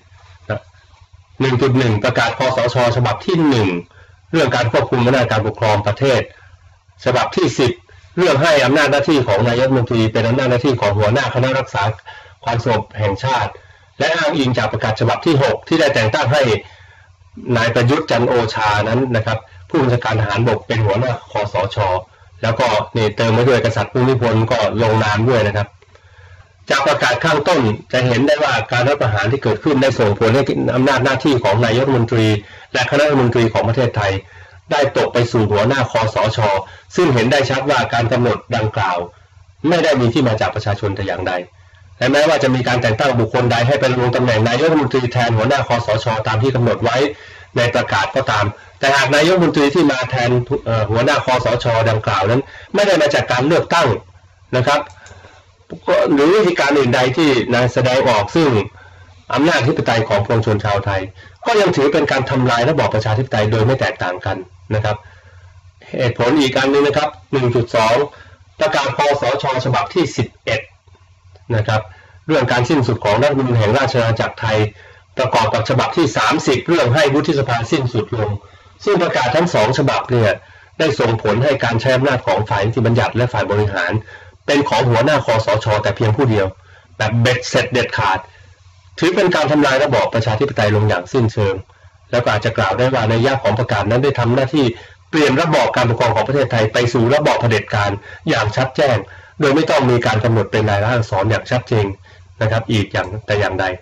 1.1 ประกาศคสช.ฉบับที่1เรื่องการควบคุมอำนาจการปกครองประเทศฉบับที่10เรื่องให้อำนาจหน้าที่ของนายกรัฐมนตรีเป็นอำนาจหน้าที่ของหัวหน้าคณะรักษาความสงบแห่งชาติและอ้างอิงจากประกาศฉบับที่6ที่ได้แต่งตั้งให้นายประยุทธ์จันทร์โอชานั้นนะครับผู้บัญชาการทหารบกเป็นหัวหน้าคสช.แล้วก็นี่เติมมาด้วยกษัตริย์ภูมิพลก็ลงนามด้วยนะครับจากประกาศข้างต้นจะเห็นได้ว่าการรัฐประหารที่เกิดขึ้นได้ส่งผลให้อำนาจหน้าที่ของนายกรัฐมนตรีและคณะรัฐมนตรีของประเทศไทยได้ตกไปสู่หัวหน้าคสช.ซึ่งเห็นได้ชัดว่าการกำหนดดังกล่าวไม่ได้มีที่มาจากประชาชนแต่อย่างใดและแม้ว่าจะมีการแต่งตั้งบุคคลใดให้เป็นลงตำแหน่งนายกรัฐมนตรีแทนหัวหน้าคสช.ตามที่กำหนดไว้ในประกาศก็ตามแต่หากนายกรัฐมนตรีที่มาแทนหัวหน้าคสช.ดังกล่าวนั้นไม่ได้มาจากการเลือกตั้งนะครับหรือวิธีการอื่นใดที่แสดงออกซึ่งอำนาจอธิปไตยของปวงชนชาวไทยก็ยังถือเป็นการทำลายระบอบประชาธิปไตยโดยไม่แตกต่างกันนะครับเหตุผลอีกการนึงนะครับ 1.2 ประกาศคสช.ฉบับที่11นะครับเรื่องการสิ้นสุดของรัฐธรรมนูญแห่งราชอาณาจักรไทยประกอบกับฉบับที่30เรื่องให้วุฒิสภาสิ้นสุดลงซึ่งประกาศทั้ง2ฉบับเนี่ยได้ส่งผลให้การใช้อำนาจของฝ่ายนิติบัญญัติและฝ่ายบริหารเป็นของหัวหน้าคสช.แต่เพียงผู้เดียวแบบเบ็ดเสร็จเด็ดขาดถือเป็นการทำลายระบอบประชาธิปไตยลงอย่างสิ้นเชิงแล้วก็อาจจะกล่าวได้ว่าในย่าของประกาศนั้นได้ทำหน้าที่เปลี่ยนระบอบการปกครองของประเทศไทยไปสู่ระบอบเผด็จการอย่างชัดแจ้งโดยไม่ต้องมีการกำหนดเป็นลายลักษณ์อักษรอย่างชัดเจนนะครับอีกอย่างใด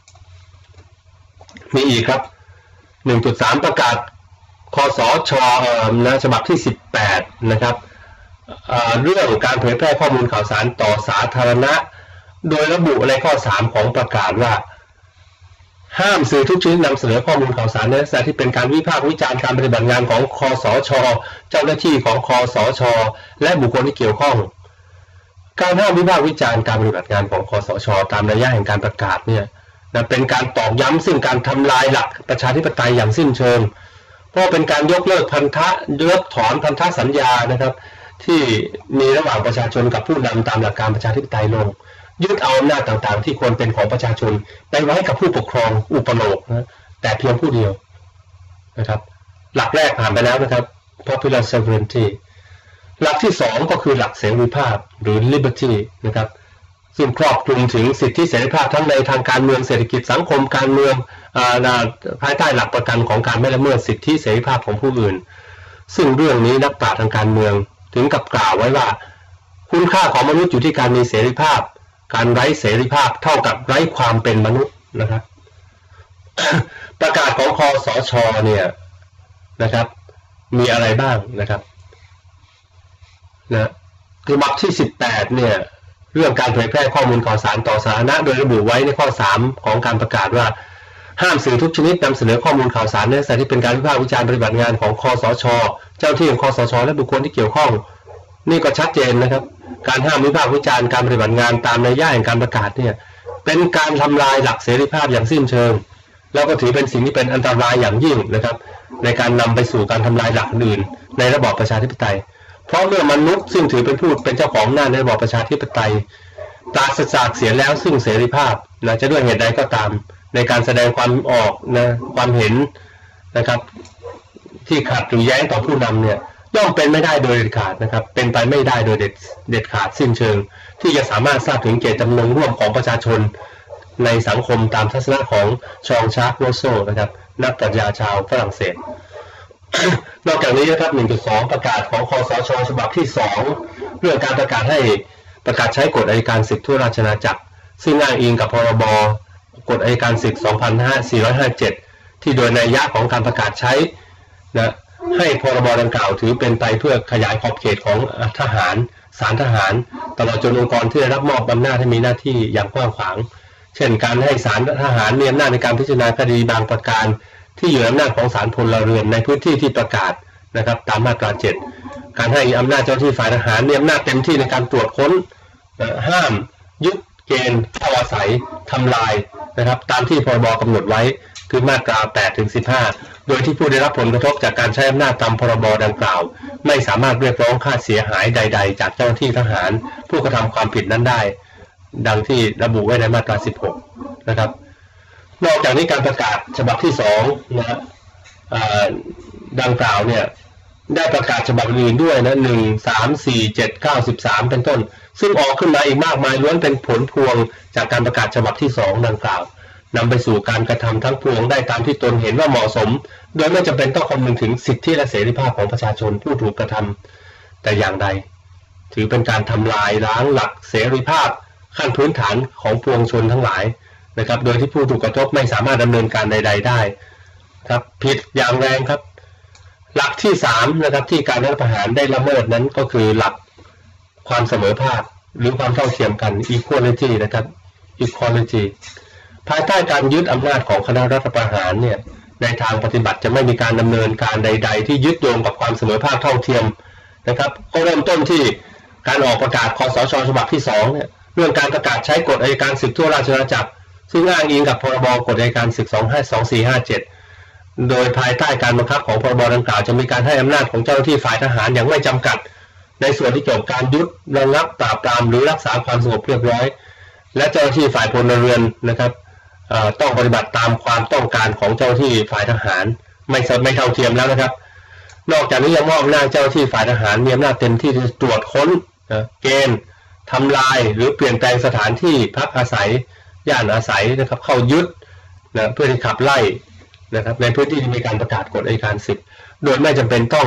มีอีกครับ 1.3 ประกาศคสช.ฉบับที่18นะครับเรื่องการเผยแพร่ข้อมูลข่าวสารต่อสาธารณะโดยระบุในข้อ3ของประกาศว่าห้ามสื่อทุกชนิดนำเสนอข้อมูลข่าวสารในลักษณะที่เป็นการวิพากษ์วิจารณ์การปฏิบัติงานของคสช.เจ้าหน้าที่ของคสช.และบุคคลที่เกี่ยวข้องการห้ามวิพากษ์วิจารณ์การปฏิบัติงานของคสช.ตามนัยยะแห่งการประกาศเนี่ยเป็นการตอกย้ำซึ่งการทำลายหลักประชาธิปไตยอย่างสิ้นเชิงเพราะเป็นการยกเลิกถอนพันธสัญญานะครับที่มีระหว่างประชาชนกับผู้นำตามหลักการประชาธิปไตยลงยึดเอาอำนาจต่างๆที่ควรเป็นของประชาชนไปไว้กับผู้ปกครองอุปโลกนะแต่เพียงผู้เดียวนะครับหลักแรกผ่านไปแล้วนะครับ popular sovereignty หลักที่2ก็คือหลักเสรีภาพหรือ liberty นะครับซึ่งครอบคลุมถึงสิทธิเสรีภาพทั้งในทางการเมืองเศรษฐกิจสังคมการเมืองภายใต้หลักประกันของการไม่ละเมิดสิทธิเสรีภาพของผู้อื่นซึ่งเรื่องนี้นักปราชญ์ทางการเมืองถึงกับกล่าวไว้ว่าคุณค่าของมนุษย์อยู่ที่การมีเสรีภาพการไร้เสรีภาพเท่ากับไร้ความเป็นมนุษย์นะครับ ประกาศของคสช.เนี่ยนะครับมีอะไรบ้างนะครับฉบับที่18เนี่ยเรื่องการเผยแพร่ข้อมูลข่าวสารต่อสาธารณะโดยระบุไว้ในข้อ3ของการประกาศว่าห้ามสื่อทุกชนิดนำเสนอข้อมูลข่าวสารในลักษณะที่เป็นการวิพากษ์วิจารณ์ปฏิบัติงานของคสช.เจ้าหน้าที่ของคสช.และบุคคลที่เกี่ยวข้องนี่ก็ชัดเจนนะครับการห้ามวิพากษ์วิจารณ์การปฏิบัติงานตามนัยยะแห่งการประกาศเนี่ยเป็นการทำลายหลักเสรีภาพอย่างสิ้นเชิงแล้วก็ถือเป็นสิ่งที่เป็นอันตรายอย่างยิ่งนะครับในการนำไปสู่การทำลายหลักอื่นในระบอบประชาธิปไตยเพราะเมื่อมนุษย์ซึ่งถือเป็นผู้เป็นเจ้าของอำนาจในระบอบประชาธิปไตยปราศจากเสียแล้วซึ่งเสรีภาพจะด้วยเหตุใดก็ตามในการแสดงความออกความเห็นนะครับที่ขัดหรือแย้งต่อผู้นำเนี่ยย่อมเป็นไม่ได้โดยเด็ดขาดนะครับเป็นไปไม่ได้โดยเด็ดขาดสิ้นเชิงที่จะสามารถทราบถึงเจตจำนงร่วมของประชาชนในสังคมตามทัศนะของชองชาร์กโรโซนะครับนักปรัชญาชาวฝรั่งเศส นอกจากนี้นะครับ 1.2 ประกาศของคสช.ฉบับที่2เรื่องการประกาศให้ประกาศใช้กฎอัยการศึกทั่วราชอาณาจักรซึ่งอ้างอิงกับพรบกฎอัยการศึก 2457 ที่โดยนัยยะของการประกาศใช้นะให้พรบดังกล่าวถือเป็นไปเพื่อขยายขอบเขตของทหารศาลทหารตลอดจนองค์กรที่ได้รับมอบอำนาจให้มีหน้าที่อย่างกว้างขวางเช่นการให้ศาลทหารมีอำนาจในการพิจารณาคดีบางประการที่อยู่ในอำนาจของศาลพลเรือนในพื้นที่ที่ประกาศนะครับตามมาตรา 7การให้อำนาจเจ้าหน้าที่ฝ่ายทหารมีอำนาจเต็มที่ในการตรวจค้นห้ามยึดเกณฑ์เข้าอาศัยทำลายนะครับตามที่พรบกำหนดไว้คือมาตรา 8-15 โดยที่ผู้ได้รับผลกระทบจากการใช้อำนาจตามพรบดังกล่าวไม่สามารถเรียกร้องค่าเสียหายใดๆจากเจ้าหน้าที่ทหารผู้กระทำความผิดนั้นได้ดังที่ระบุไว้ในมาตรา 16 นะครับนอกจากนี้การประกาศฉบับที่2นะดังกล่าวเนี่ยได้ประกาศฉบับอื่นด้วยนะ1 3 4 7 9 13เป็นต้นซึ่งออกขึ้นมาอีกมากมายล้วนเป็นผลพวงจากการประกาศฉบับที่2ดังกล่าวนำไปสู่การกระทำทั้งปวงได้ตามที่ตนเห็นว่าเหมาะสมโดยไม่จำเป็นต้องคำนึงถึงสิทธิและเสรีภาพของประชาชนผู้ถูกกระทำแต่อย่างใดถือเป็นการทำลายล้างหลักเสรีภาพขั้นพื้นฐานของปวงชนทั้งหลายนะครับโดยที่ผู้ถูกกระทบไม่สามารถดำเนินการใดๆได้ครับผิดอย่างแรงครับหลักที่3นะครับที่การรัฐประหารได้ละเมิดนั้นก็คือหลักความเสมอภาคหรือความเท่าเทียมกัน equality นะครับ equality ภายใต้การยึดอำนาจของคณะรัฐประหารเนี่ยในทางปฏิบัติจะไม่มีการดำเนินการใดๆที่ยึดโยงกับความเสมอภาคเท่าเทียมนะครับก็เริ่มต้นที่การออกประกาศคสช.ฉบับที่2เนี่ยเรื่องการประกาศใช้กฎอัยการศึกทั่วราชอาณาจักรซึ่งอ้างอิงกับพรบกฎอัยการศึก 2457 โดยภายใต้การบังคับของพรบดังกล่าวจะมีการให้อำนาจของเจ้าหน้าที่ฝ่ายทหารอย่างไม่จำกัดในส่วนที่เกี่ยวกับการยึดระงับปราบปรามหรือรักษาความสงบเรียบร้อยและเจ้าหน้าที่ฝ่ายพลเรือนนะครับต้องปฏิบัติตามความต้องการของเจ้าหน้าที่ฝ่ายทหารไม่เท่าเทียมแล้วนะครับนอกจากนี้ยังมอบอำนาจเจ้าหน้าที่ฝ่ายทหารมีอำนาจเต็มที่ที่จะตรวจค้นเกณฑ์ทำลายหรือเปลี่ยนแปลงสถานที่พักอาศัยย่านอาศัยนะครับเข้ายึดเพื่อที่ขับไล่นะครับในพื้นที่ที่มีการประกาศกฎอัยการศึกโดยไม่จำเป็นต้อง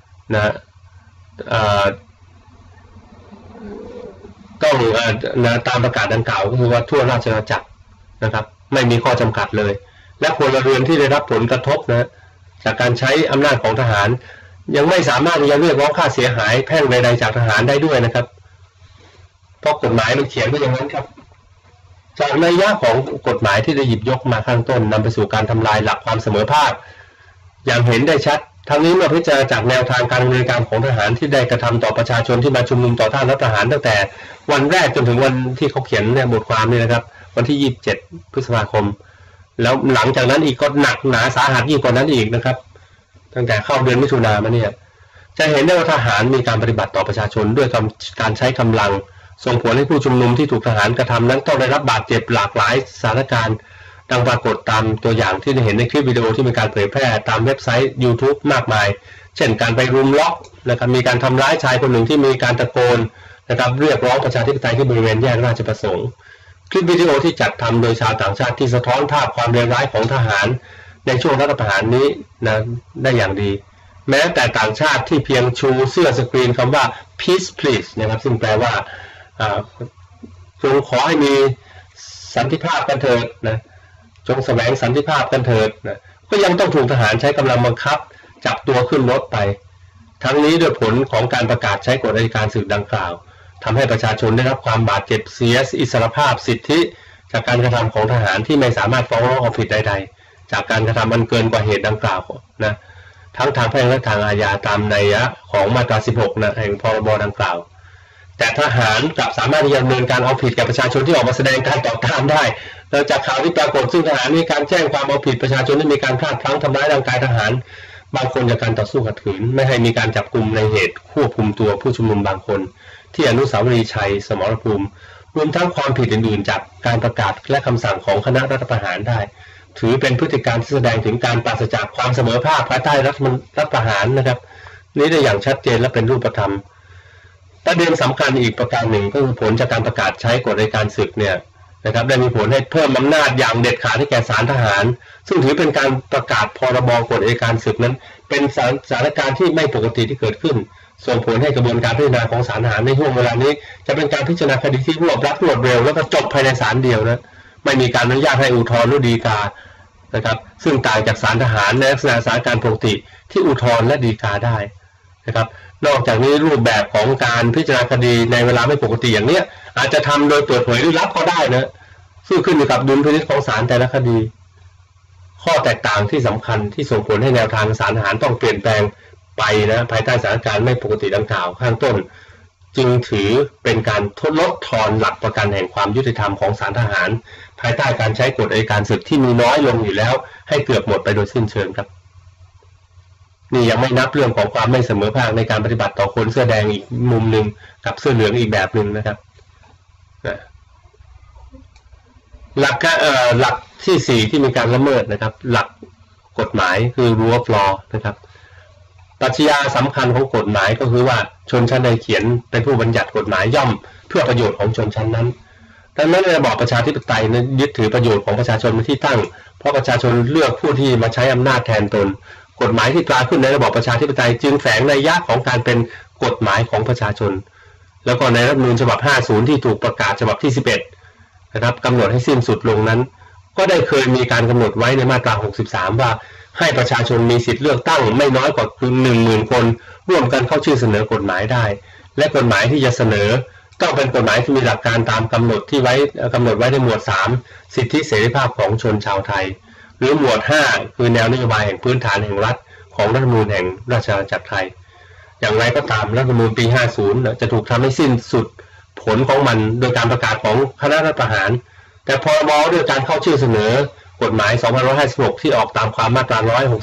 ตามประกาศดังกล่าวก็คือว่าทั่วราชอาณาจักรนะครับไม่มีข้อจำกัดเลยและพลเรือนที่ได้รับผลกระทบนะจากการใช้อำนาจของทหารยังไม่สามารถที่จะเรียกร้องค่าเสียหายแพ่งใดๆจากทหารได้ด้วยนะครับเพราะกฎหมายมันเขียนไว้อย่างนั้นครับจากนัยยะของกฎหมายที่ได้หยิบยกมาข้างต้นนำไปสู่การทำลายหลักความเสมอภาคอย่างเห็นได้ชัดทั้งนี้เมื่อพิจารณาจากแนวทางการดำเนินการของทหารที่ได้กระทำต่อประชาชนที่มาชุมนุมต่อต้านรัฐประหารตั้งแต่วันแรกจนถึงวันที่เขาเขียนในบทความนี่นะครับวันที่27 พฤษภาคมแล้วหลังจากนั้นอีกก็หนักหนาสาหัสยิ่งกว่านั้นอีกนะครับตั้งแต่เข้าเดือนมิถุนายนมาเนี่ยจะเห็นได้ว่าทหารมีการปฏิบัติต่อประชาชนด้วยการใช้กำลังส่งผลให้ผู้ชุมนุมที่ถูกทหารกระทำนั้นต้องได้รับบาดเจ็บหลากหลายสถานการณ์ดังปรากฏตามตัวอย่างที่ได้เห็นในคลิปวิดีโอที่มีการเผยแพร่ตามเว็บไซต์ YouTube มากมายเช่นการไปรุมล็อกนะครับมีการทำร้ายชายคนหนึ่งที่มีการตะโกนนะครับเรียกร้องประชาธิปไตยที่บริเวณแยกราชประสงค์คลิปวิดีโอที่จัดทำโดยชาวต่างชาติที่สะท้อนภาพความเลวร้ายของทหารในช่วงรัฐประหารนี้นะได้อย่างดีแม้แต่ต่างชาติที่เพียงชูเสื้อสกรีนคำว่า peace please นะครับซึ่งแปลว่าจงขอให้มีสันติภาพกันเถิดนะจงแสวงสันติภาพกันเถิดนะก็ยังต้องถูกทหารใช้กำลังบังคับจับตัวขึ้นรถไปทั้งนี้ด้วยผลของการประกาศใช้กฎอัยการศึกดังกล่าวทำให้ประชาชนได้รับความบาดเจ็บเสียอิสรภาพสิทธิจากการกระทำของทหารที่ไม่สามารถฟ้องร้องเอาผิดใดๆจากการกระทำอันเกินกว่าเหตุดังกล่าวนะทั้งทางแพ่งและทางอาญาตามนัยยะของมาตรา 16 นะแห่งพรบดังกล่าวแต่ทหารกลับสามารถดำเนินการเอาผิดกับประชาชนที่ออกมาแสดงการต่อต้านได้แล้วจากข่าวที่ปรากฏซึ่งทหารมีการแจ้งความเอาผิดประชาชนที่มีการพลาดพลั้งทำร้ายร่างกายทหารบางคนจากการต่อสู้ขัดขืนไม่ให้มีการจับกุมในเหตุควบคุมตัวผู้ชุมนุมบางคนที่อนุสาวรีย์ชัยสมรภูมิรวมทั้งความผิดอื่นๆจากการประกาศและคำสั่งของคณะรัฐประหารได้ถือเป็นพฤติการที่แสดงถึงการปราศจากความเสมอภาคภายใต้รัฐประหารนะครับนี้ได้อย่างชัดเจนและเป็นรูปธรรมประเด็นสำคัญอีกประการหนึ่งก็คือผลจากการประกาศใช้กฎอัยการศึกเนี่ยนะครับได้มีผลให้เพิ่มอำนาจอย่างเด็ดขาดให้แก่ศาลทหารซึ่งถือเป็นการประกาศพรบกฎอัยการศึกนั้นเป็นสถานการณ์ที่ไม่ปกติที่เกิดขึ้นส่งผลให้กระบวนการพิจารณาของศาลทหารในช่วงเวลานี้จะเป็นการพิจารณาคดีที่รวบรัดรวดเร็วแล้วก็จบภายในศาลเดียวนะไม่มีการอนุญาตให้อุทธรณ์หรือฎีกานะครับซึ่งต่างจากศาลทหารในลักษณะสถานการณ์ปกติที่อุทธรณ์และฎีกาได้นะครับนอกจากนี้รูปแบบของการพิจารณาคดีในเวลาไม่ปกติอย่างนี้อาจจะทำโดยเปิดเผยหรือลับก็ได้นะซึ่งขึ้นอยู่กับดุลพินิจของศาลแต่ละคดีข้อแตกต่างที่สำคัญที่ส่งผลให้แนวทางศาลทหารต้องเปลี่ยนแปลงไปนะภายใต้สถานการณ์ไม่ปกติดังกล่าวข้างต้นจึงถือเป็นการลดทอนหลักประกันแห่งความยุติธรรมของศาลทหารภายใต้การใช้กฎอัยการศึกที่มีน้อยลงอยู่แล้วให้เกือบหมดไปโดยสิ้นเชิงครับนี่ยังไม่นับเรื่องของความไม่เสมอภาคในการปฏิบัติต่อคนเสื้อแดงอีกมุมหนึ่งกับเสื้อเหลืองอีกแบบหนึ่งนะครับหลักที่4ที่มีการละเมิดนะครับหลักกฎหมายคือ rule of law นะครับปรัชญาสำคัญของกฎหมายก็คือว่าชนชั้นใดเขียนเป็นผู้บัญญัติกฎหมายย่อมเพื่อประโยชน์ของชนชั้นนั้นดังนั้นในระบอบประชาธิปไตยนั้นยึดถือประโยชน์ของประชาชนเป็นที่ตั้งเพราะประชาชนเลือกผู้ที่มาใช้อำนาจแทนตนกฎหมายที่ตราขึ้นในระบอบประชาธิปไตยจึงแฝงนัยยะของการเป็นกฎหมายของประชาชนแล้วก็ในรัฐธรรมนูญฉบับ 50 ที่ถูกประกาศฉบับที่ 11 นะครับกำหนดให้สิ้นสุดลงนั้นก็ได้เคยมีการกำหนดไว้ในมาตรา 63 ว่าให้ประชาชนมีสิทธิเลือกตั้งไม่น้อยกว่า 10,000 คนร่วมกันเข้าชื่อเสนอกฎหมายได้และกฎหมายที่จะเสนอต้องเป็นกฎหมายที่มีหลักการตามกำหนดไว้ในหมวด 3 สิทธิเสรีภาพของชนชาวไทยหรือหมวด 5 คือแนวนโยบายแห่งพื้นฐานแห่งรัฐของรัฐธรรมนูญแห่งราชอาณาจักรไทยอย่างไรก็ตามรัฐธรรมนูญปี 50 จะถูกทำให้สิ้นสุดผลของมันโดยการประกาศของคณะรัฐประหารแต่พรบด้วยการเข้าชื่อเสนอกฎหมาย 2556 ที่ออกตามความมาตรา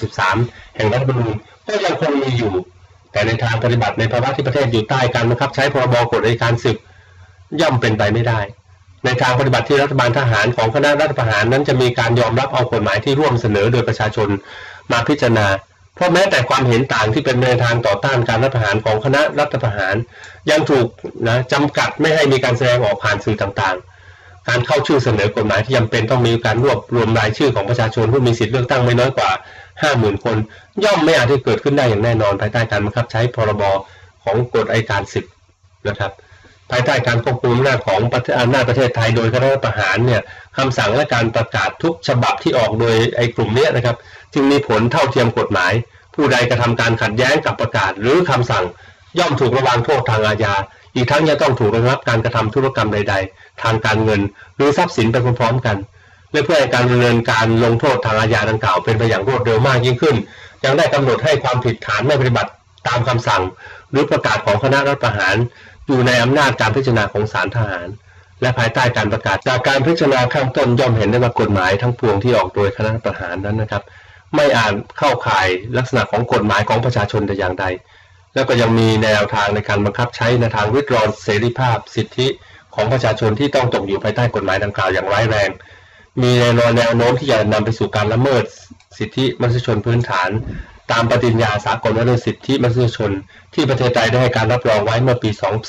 163 แห่งรัฐธรรมนูญก็ยังคงมีอยู่แต่ในทางปฏิบัติในภาวะที่ประเทศอยู่ใต้การบังคับใช้พรบกฎอัยการศึกย่อมเป็นไปไม่ได้ในทางปฏิบัติที่รัฐบาลทหารของคณะรัฐประหารนั้นจะมีการยอมรับเอากฎหมายที่ร่วมเสนอโดยประชาชนมาพิจารณาเพราะแม้แต่ความเห็นต่างที่เป็นในทางต่อต้านการรัฐประหารของคณะรัฐประหารยังถูกจำกัดไม่ให้มีการแสดงออกผ่านสื่อต่างๆการเข้าชื่อเสนอกฎหมายที่จำเป็นต้องมีการรวบรวมรายชื่อของประชาชนผู้มีสิทธิเลือกตั้งไม่น้อยกว่า 50,000 คนย่อมไม่อาจที่เกิดขึ้นได้อย่างแน่นอนภายใต้การบังคับใช้พรบของกฎอัยการศึกนะครับภายใต้การควบคุมอำนาจของประเทศไทยโดยคณะรัฐประหารเนี่ยคำสั่งและการประกาศทุกฉบับที่ออกโดยกลุ่มนี้นะครับจึงมีผลเท่าเทียมกฎหมายผู้ใดกระทำการขัดแย้งกับประกาศหรือคำสั่งย่อมถูกระวางโทษทางอาญาอีกทั้งยังต้องถูกระงับการกระทำธุรกรรมใดๆทางการเงินหรือทรัพย์สินไปพร้อมๆกันและเพื่อให้การดำเนินการลงโทษทางอาญาดังกล่าวเป็นไปอย่างรวดเร็วมากยิ่งขึ้นยังได้กำหนดให้ความผิดฐานไม่ปฏิบัติตามคำสั่งหรือประกาศของคณะรัฐประหารอยู่ในอำนาจการพิจารณาของศาลทหารและภายใต้การประกาศจากการพิจารณาข้างต้นย่อมเห็นได้ว่ากฎหมายทั้งปวงที่ออกโดยคณะรัฐประหารนั้นนะครับไม่อาจเข้าข่ายลักษณะของกฎหมายของประชาชนแต่อย่างใดแล้วก็ยังมีแนวทางในการบังคับใช้ในทางริดรอนเสรีภาพสิทธิของประชาชนที่ต้องตกอยู่ภายใต้กฎหมายดังกล่าวอย่างร้ายแรงมีแนวโน้มที่จะนำไปสู่การละเมิดสิทธิมนุษยชนพื้นฐานตามปฏิญญาสากลว่าด้วยสิทธิมนุษยชนที่ประเทศไทยได้ให้การรับรองไว้เมื่อปี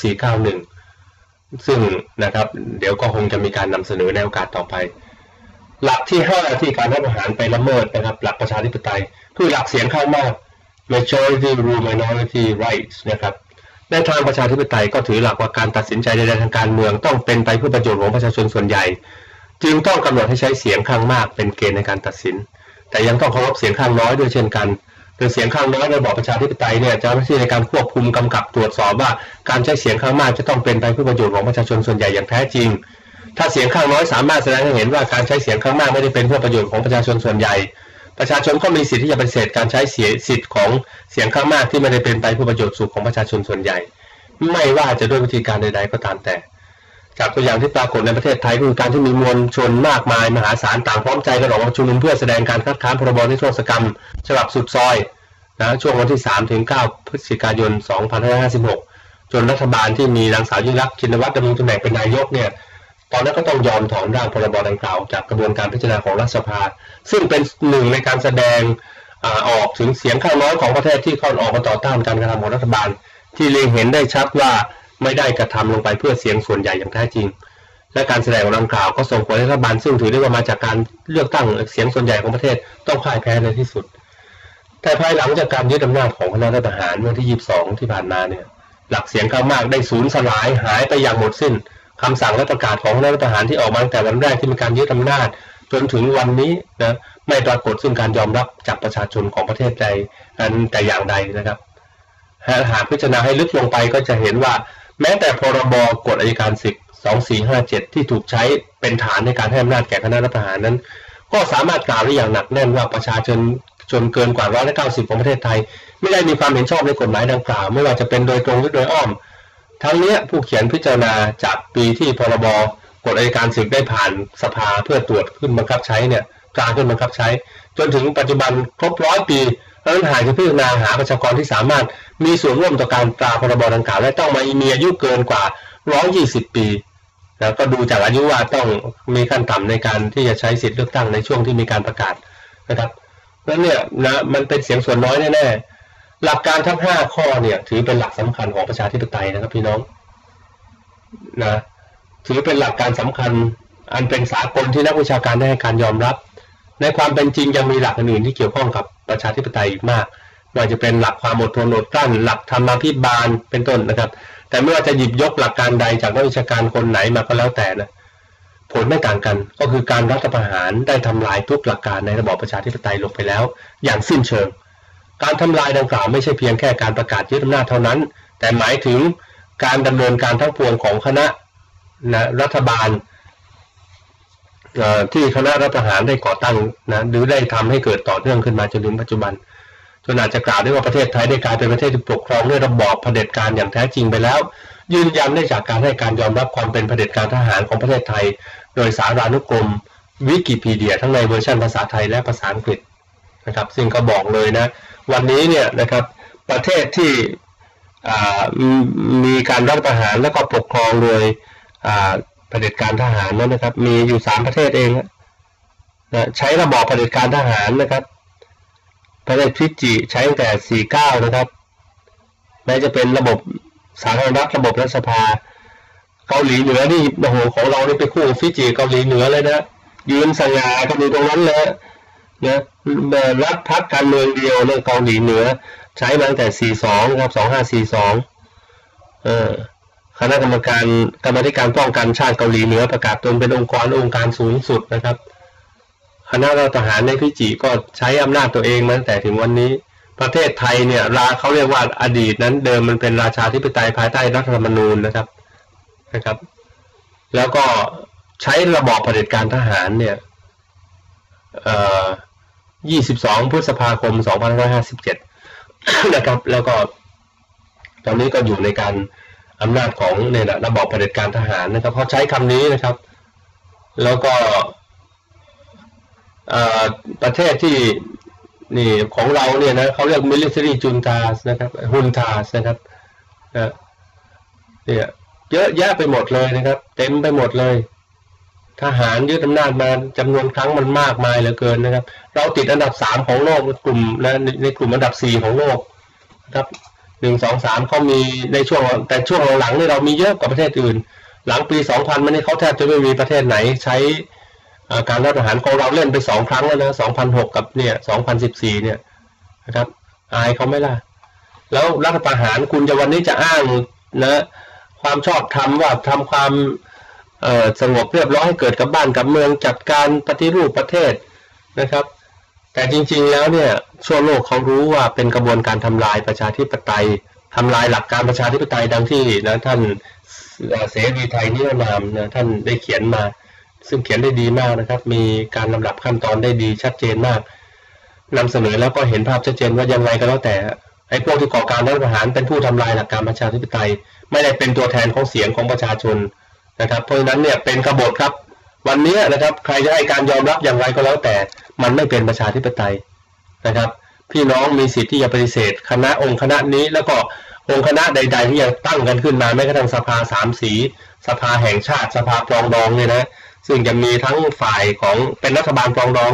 2491 ซึ่งนะครับเดี๋ยวก็คงจะมีการนำเสนอในโอกาสต่อไปหลักที่ 5 ที่การรัฐประหารไปละเมิดนะครับหลักประชาธิปไตยคือหลักเสียงข้างมาก majority rule minority rights นะครับในทางประชาธิปไตยก็ถือหลักว่าการตัดสินใจใดๆทางการเมืองต้องเป็นไปเพื่อประโยชน์ของประชาชนส่วนใหญ่จึงต้องกำหนดให้ใช้เสียงข้างมากเป็นเกณฑ์ในการตัดสินแต่ยังต้องเคารพเสียงข้างน้อยด้วยเช่นกันโดยเสียงข้างน้อยในระบอบประชาธิปไตยเนี่ยเจ้าหน้าที่ในการควบคุมกำกับตรวจสอบว่าการใช้เสียงข้างมากจะต้องเป็นไปเพื่อประโยชน์ของประชาชนส่วนใหญ่อย่างแท้จริงถ้าเสียงข้างน้อยสามารถแสดงให้เห็นว่าการใช้เสียงข้างมากไม่ได้เป็นเพื่อประโยชน์ของประชาชนส่วนใหญ่ประชาชนก็มีสิทธิ์ที่จะปฏิเสธการใช้สิทธิ์ของเสียงข้างมากที่ไม่ได้เป็นไปเพื่อประโยชน์สุขของประชาชนส่วนใหญ่ไม่ว่าจะด้วยวิธีการใดๆก็ตามแต่จากตัวอย่างที่ปรากฏในประเทศไทยคือการที่มีมวลชนมากมายมหาศาลต่างพร้อมใจกันออกมาชุมนุมเพื่อแสดงการคัดค้านพรบนิรโทษกรรมฉบับสุดซอยนะช่วงวันที่3 ถึง 9 พฤศจิกายน 2556 จนรัฐบาลที่มีนางสาวยิ่งลักษณ์ชินวัตรดำรงตำแหน่งเป็นนายกเนี่ยตอนนั้นก็ต้องยอมถอนร่างพรบดังกล่าวจากกระบวนการพิจารณาของรัฐสภาซึ่งเป็นหนึ่งในการแสดงออกถึงเสียงข้างน้อยของประเทศที่เข้าออกมาต่อต้านการกระทำของรัฐบาลที่เล็งเห็นได้ชัดว่าไม่ได้กระทำลงไปเพื่อเสียงส่วนใหญ่อย่างแท้จริงและการแสดงดังกล่าวก็ส่งผลให้รัฐบาลซึ่งถือได้ว่ามาจากการเลือกตั้งเสียงส่วนใหญ่ของประเทศต้องพ่ายแพ้ในที่สุดแต่ภายหลังจากการยึดอำนาจของคณะรัฐประหารเมื่อที่ 22 ที่ผ่านมาเนี่ยหลักเสียงข้างมากได้สูญสลายหายไปอย่างหมดสิ้นคำสั่งและประกาศของคณะรัฐประหารที่ออกมาตั้งแต่วันแรกที่มีการยึดอำนาจจนถึงวันนี้นะไม่ปรากฏซึ่งการยอมรับจากประชาชนของประเทศใดแต่อย่างใดนะครับหากพิจารณาให้ลึกลงไปก็จะเห็นว่าแม้แต่พรบกฎอัยการศึก 2457 ที่ถูกใช้เป็นฐานในการให้อำนาจแก่คณะรัฐประหารนั้นก็สามารถกล่าวได้อย่างหนักแน่นว่าประชาชนเกินกว่า190ของประเทศไทยไม่ได้มีความเห็นชอบในกฎหมายดังกล่าวไม่ว่าจะเป็นโดยตรงหรือโดยอ้อมทั้งนี้ผู้เขียนพิจารณาจากปีที่พรบกฎอัยการศึกได้ผ่านสภาเพื่อตรวจขึ้นบังคับใช้เนี่ยกลางขึ้นบังคับใช้จนถึงปัจจุบันครบ100 ปีนั้นหากจะพิจารณาหาประชากรที่สามารถมีส่วนร่วมต่อการตราพรบดังกล่าวและต้องมีอายุเกินกว่า120 ปีแล้วก็ดูจากอายุว่าต้องมีขั้นต่ำในการที่จะใช้สิทธิเลือกตั้งในช่วงที่มีการประกาศนะครับนั้นเนี่ยนะมันเป็นเสียงส่วนน้อยแน่ๆหลักการทั้ง5ข้อเนี่ยถือเป็นหลักสำคัญของประชาธิปไตยนะครับพี่น้องนะถือเป็นหลักการสำคัญอันเป็นสากลที่นักวิชาการได้ให้การยอมรับในความเป็นจริงยังมีหลักอื่นๆที่เกี่ยวข้องกับประชาธิปไตยอีกมากไม่ว่าจะเป็นหลักความอดทนอดกลั้นหลักธรรมาภิบาลเป็นต้นนะครับแต่ไม่ว่าจะหยิบยกหลักการใดจากนักวิชาการคนไหนมาก็แล้วแต่นะผลไม่ต่างกันก็คือการรัฐประหารได้ทำลายทุกหลักการในระบอบประชาธิปไตยลงไปแล้วอย่างสิ้นเชิงการทำลายดังกล่าวไม่ใช่เพียงแค่การประกาศยึดอำนาจเท่านั้นแต่หมายถึงการดำเนินการทั้งปวงของคณะรัฐบาลที่คณะรัฐประหารได้ก่อตั้งนะหรือได้ทำให้เกิดต่อเนื่องขึ้นมาจนถึงปัจจุบันจนอาจจะกล่าวได้ว่าประเทศไทยได้กลายเป็นประเทศที่ปกครองด้วยระบอบเผด็จการอย่างแท้จริงไปแล้วยืนยันได้จากการให้การยอมรับความเป็นเผด็จการทหารของประเทศไทยโดยสารานุกรมวิกิพีเดียทั้งในเวอร์ชันภาษาไทยและภาษาอังกฤษนะครับซึ่งก็บอกเลยนะวันนี้เนี่ยนะครับประเทศที่มีการรัฐประหารและก็ปกครองโดยเผด็จการทหารนั้นนะครับมีอยู่3ประเทศเองนะใช้ระบอบเผด็จการทหารนะครับประเทศฟิจิใช้ตั้งแต่49นะครับแม้จะเป็นระบบสาธารณรัฐระบบรัฐสภาเกาหลีเหนือนี่โอ้โหของเรานี่ไปคู่ฟิจิเกาหลีเหนือเลยนะยืนสง่ากันอยู่ตรงนั้นเลยนะรัฐพรรคการเมืองเดียวเรื่องเกาหลีเหนือใช้มาตั้งแต่42ครับ2542คณะกรรมการป้องกันชาติเกาหลีเหนือประกาศตนเป็นองค์การสูงสุดนะครับคณะรัฐประหารในฟิจิก็ใช้อำนาจตัวเองมาตั้งแต่ถึงวันนี้ประเทศไทยเนี่ยเขาเรียกว่าอดีตนั้นเดิมมันเป็นราชาธิปไตยภายใต้รัฐธรรมนูญนะครับแล้วก็ใช้ระบอบเผด็จการทหารเนี่ย22 พฤษภาคม 2557 นะครับแล้วก็ตอนนี้ก็อยู่ในการอำนาจของเนี่ยระบอบเผด็จการทหารนะครับเขาใช้คำนี้นะครับแล้วก็ประเทศที่นี่ของเราเนี่ยนะเขาเรียก military juntas นะครับ juntas นะครับเนี่ยเยอะแยะไปหมดเลยนะครับเต็มไปหมดเลยทหารยึดอำนาจมาจำนวนครั้งมันมากมายเหลือเกินนะครับเราติดอันดับ3ของโลกกลุ่มและในกลุ่มอันดับ4ของโลกนะครับ1 2 3เขามีในช่วงแต่ช่วงหลังๆนี่เรามีเยอะกว่าประเทศอื่นหลังปี 2000มันนี่เขาแทบจะไม่มีประเทศไหนใช้การรัฐประหารของเราเล่นไป2 ครั้งแล้วนะ2006กับเนี่ย2014เนี่ยนะครับอายเขาไหมล่ะแล้วรัฐประหารคุณจะวันนี้จะอ้างนะความชอบธรรมว่าทำความสงบเรียบร้อยให้เกิดกับบ้านกับเมืองจัดการปฏิรูปประเทศนะครับแต่จริงๆแล้วเนี่ยทั่วโลกเขารู้ว่าเป็นกระบวนการทำลายประชาธิปไตยทำลายหลักการประชาธิปไตยดังที่นะท่านเสรีไทยนิรนามนะท่านได้เขียนมาซึ่งเขียนได้ดีมากนะครับมีการลำดับขั้นตอนได้ดีชัดเจนมากนำเสนอแล้วก็เห็นภาพชัดเจนว่ายังไงก็แล้วแต่ไอ้พวกที่ก่อการรัฐประหารเป็นผู้ทำลายหลักการประชาธิปไตยไม่ได้เป็นตัวแทนของเสียงของประชาชนนะครับเพราะฉะนั้นเนี่ยเป็นกบฏครับวันนี้นะครับใครจะให้การยอมรับอย่างไรก็แล้วแต่มันไม่เป็นประชาธิปไตยนะครับพี่น้องมีสิทธิ์ที่จะปฏิเสธคณะองค์คณะนี้แล้วก็องค์คณะใดๆที่ยังตั้งกันขึ้นมาแม้กระทั่งสภา3 สีสภาแห่งชาติสภาปรองดองเนี่ยนะซึ่งจะมีทั้งฝ่ายของเป็นรัฐบาลปรองดอง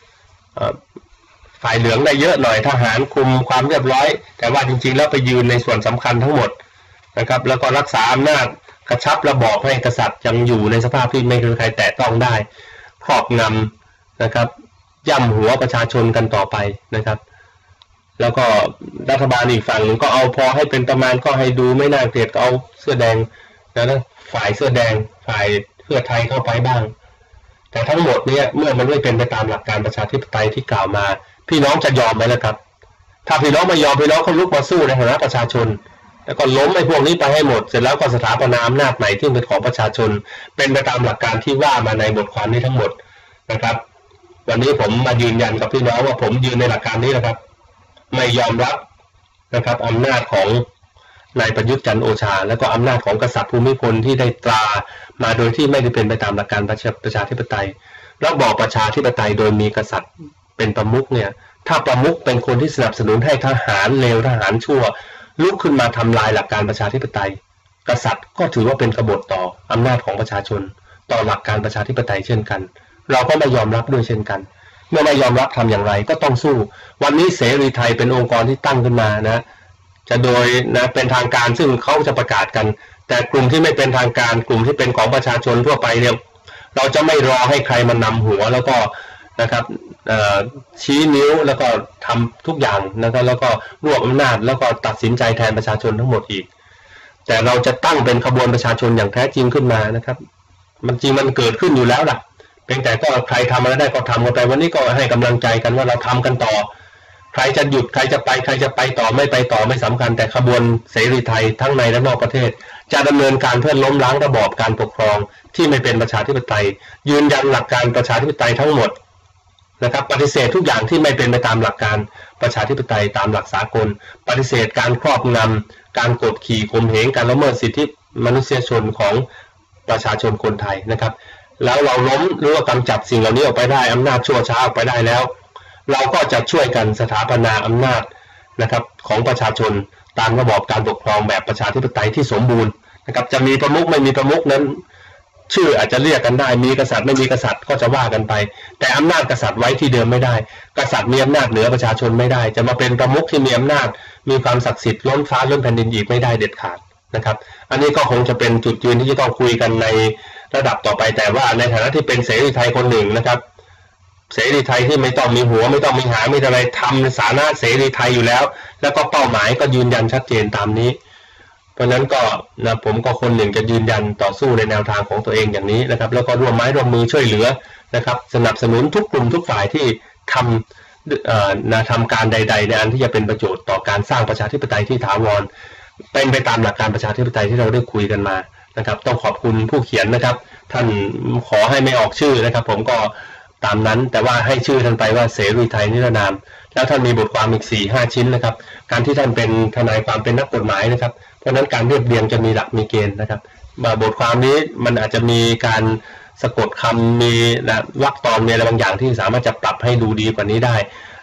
ฝ่ายเหลืองได้เยอะหน่อยทหารคุมความเรียบร้อยแต่ว่าจริงๆแล้วไปยืนในส่วนสำคัญทั้งหมดนะครับแล้วก็รักษาอำนาจกระชับระบอบให้กษัตริย์ยังอยู่ในสภาพที่ไม่มีใครแตะต้องได้ครอบงำนะครับย่ำหัวประชาชนกันต่อไปนะครับแล้วก็รัฐบาลอีกฝั่งนึงก็เอาพอให้เป็นประมาณก็ให้ดูไม่น่าเกลียดก็เอาเสื้อแดงนะฝ่ายเสื้อแดงฝ่ายเพื่อไทยเข้าไปบ้างแต่ทั้งหมดเนี่ยเมื่อมันไม่เป็นไปตามหลักการประชาธิปไตยที่กล่าวมาพี่น้องจะยอมไหมล่ะครับถ้าพี่น้องไม่ยอมพี่น้องเขาลุกมาสู้ในฐานะประชาชนแล้วก็ล้มไอ้พวกนี้ไปให้หมดเสร็จแล้วก็สถาปนาอำนาจใหม่ที่เป็นของประชาชนเป็นไปตามหลักการที่ว่ามาในบทความนี้ทั้งหมดนะครับวันนี้ผมมายืนยันกับพี่น้องว่าผมยืนในหลักการนี้นะครับไม่ยอมรับนะครับอำนาจของนายประยุทธ์จันทร์โอชาและก็อำนาจของกษัตริย์ภูมิพลที่ได้ตรามาโดยที่ไม่ได้เป็นไปตามหลักการประชาธิปไตยระบอบประชาธิปไตยโดยมีกษัตริย์เป็นประมุขเนี่ยถ้าประมุขเป็นคนที่สนับสนุนให้ทหารเลวทหารชั่วลุกขึ้นมาทำลายหลักการประชาธิปไตยกษัตริย์ก็ถือว่าเป็นกบฏต่ออำนาจของประชาชนต่อหลักการประชาธิปไตยเช่นกันเราก็ไม่ยอมรับด้วยเช่นกันเมื่อไม่ยอมรับทำอย่างไรก็ต้องสู้วันนี้เสรีไทยเป็นองค์กรที่ตั้งขึ้นมานะจะโดยนะเป็นทางการซึ่งเขาจะประกาศกันแต่กลุ่มที่ไม่เป็นทางการกลุ่มที่เป็นของประชาชนทั่วไปเนี่ยเราจะไม่รอให้ใครมานำหัวแล้วก็นะครับชี้นิ้วแล้วก็ทำทุกอย่างนะครับแล้วก็รวบอำนาจแล้วก็ตัดสินใจแทนประชาชนทั้งหมดอีกแต่เราจะตั้งเป็นขบวนประชาชนอย่างแท้จริงขึ้นมานะครับมันจริงมันเกิดขึ้นอยู่แล้วล่ะเพียงแต่ก็ใครทำอะไรได้ก็ทำกันไปวันนี้ก็ให้กำลังใจกันว่าเราทำกันต่อใครจะหยุดใครจะไปต่อไม่ไปต่อไม่สำคัญแต่ขบวนเสรีไทยทั้งในและนอกประเทศจะดำเนินการเพื่อล้มล้างระบอบการปกครองที่ไม่เป็นประชาธิปไตยยืนยันหลักการประชาธิปไตยทั้งหมดนะครับปฏิเสธทุกอย่างที่ไม่เป็นไปตามหลักการประชาธิปไตยตามหลักสากลปฏิเสธการครอบงำการกดขี่ข่มเหงการละเมิดสิทธิมนุษยชนของประชาชนคนไทยนะครับแล้วเราล้มหรือว่ากำจัดสิ่งเหล่านี้ออกไปได้อำนาจชั่วช้าออกไปได้แล้วเราก็จะช่วยกันสถาปนาอำนาจนะครับของประชาชนตามระบอบการปกครองแบบประชาธิปไตยที่สมบูรณ์นะครับจะมีประมุขไม่มีประมุขนั้นชื่ออาจจะเรียกกันได้มีกษัตริย์ไม่มีกษัตริย์ก็จะว่ากันไปแต่อำนาจกษัตริย์ไว้ที่เดิมไม่ได้กษัตริย์มีอำนาจเหนือประชาชนไม่ได้จะมาเป็นประมุขที่มีอำนาจมีความศักดิ์สิทธิ์ล้นฟ้าล้นแผ่นดินอีกไม่ได้เด็ดขาดนะครับอันนี้ก็คงจะเป็นจุดยืนที่จะต้องคุยกันในระดับต่อไปแต่ว่าในฐานะที่เป็นเสรีไทยคนหนึ่งนะครับเสรีไทยที่ไม่ต้องมีหัวไม่ต้องมีหางไม่ต้องอะไรทำสาระเสรีไทยอยู่แล้วแล้วก็เป้าหมายก็ยืนยันชัดเจนตามนี้เพราะนั้นก็นะผมก็คนหนึ่งจะยืนยันต่อสู้ในแนวทางของตัวเองอย่างนี้นะครับแล้วก็ร่วมไม้ร่วมมือช่วยเหลือนะครับสนับสนุนทุกกลุ่มทุกฝ่ายที่ทำการใดๆในอันที่จะเป็นประโยชน์ต่อการสร้างประชาธิปไตยที่ถาวรเป็นไปตามหลักการประชาธิปไตยที่เราได้คุยกันมานะครับต้องขอบคุณผู้เขียนนะครับท่านขอให้ไม่ออกชื่อนะครับผมก็ตามนั้นแต่ว่าให้ชื่อท่านไปว่าเสรีไทยนิรนามแล้วท่านมีบทความอีก 4-5 ชิ้นนะครับการที่ท่านเป็นทนายความเป็นนักกฎหมายนะครับเพราะนั้นการเรียบเรียงจะมีหลักมีเกณฑ์นะครับบทความนี้มันอาจจะมีการสะกดคำมีวรรคตอนมีอะไรบางอย่างที่สามารถจะปรับให้ดูดีกว่านี้ได้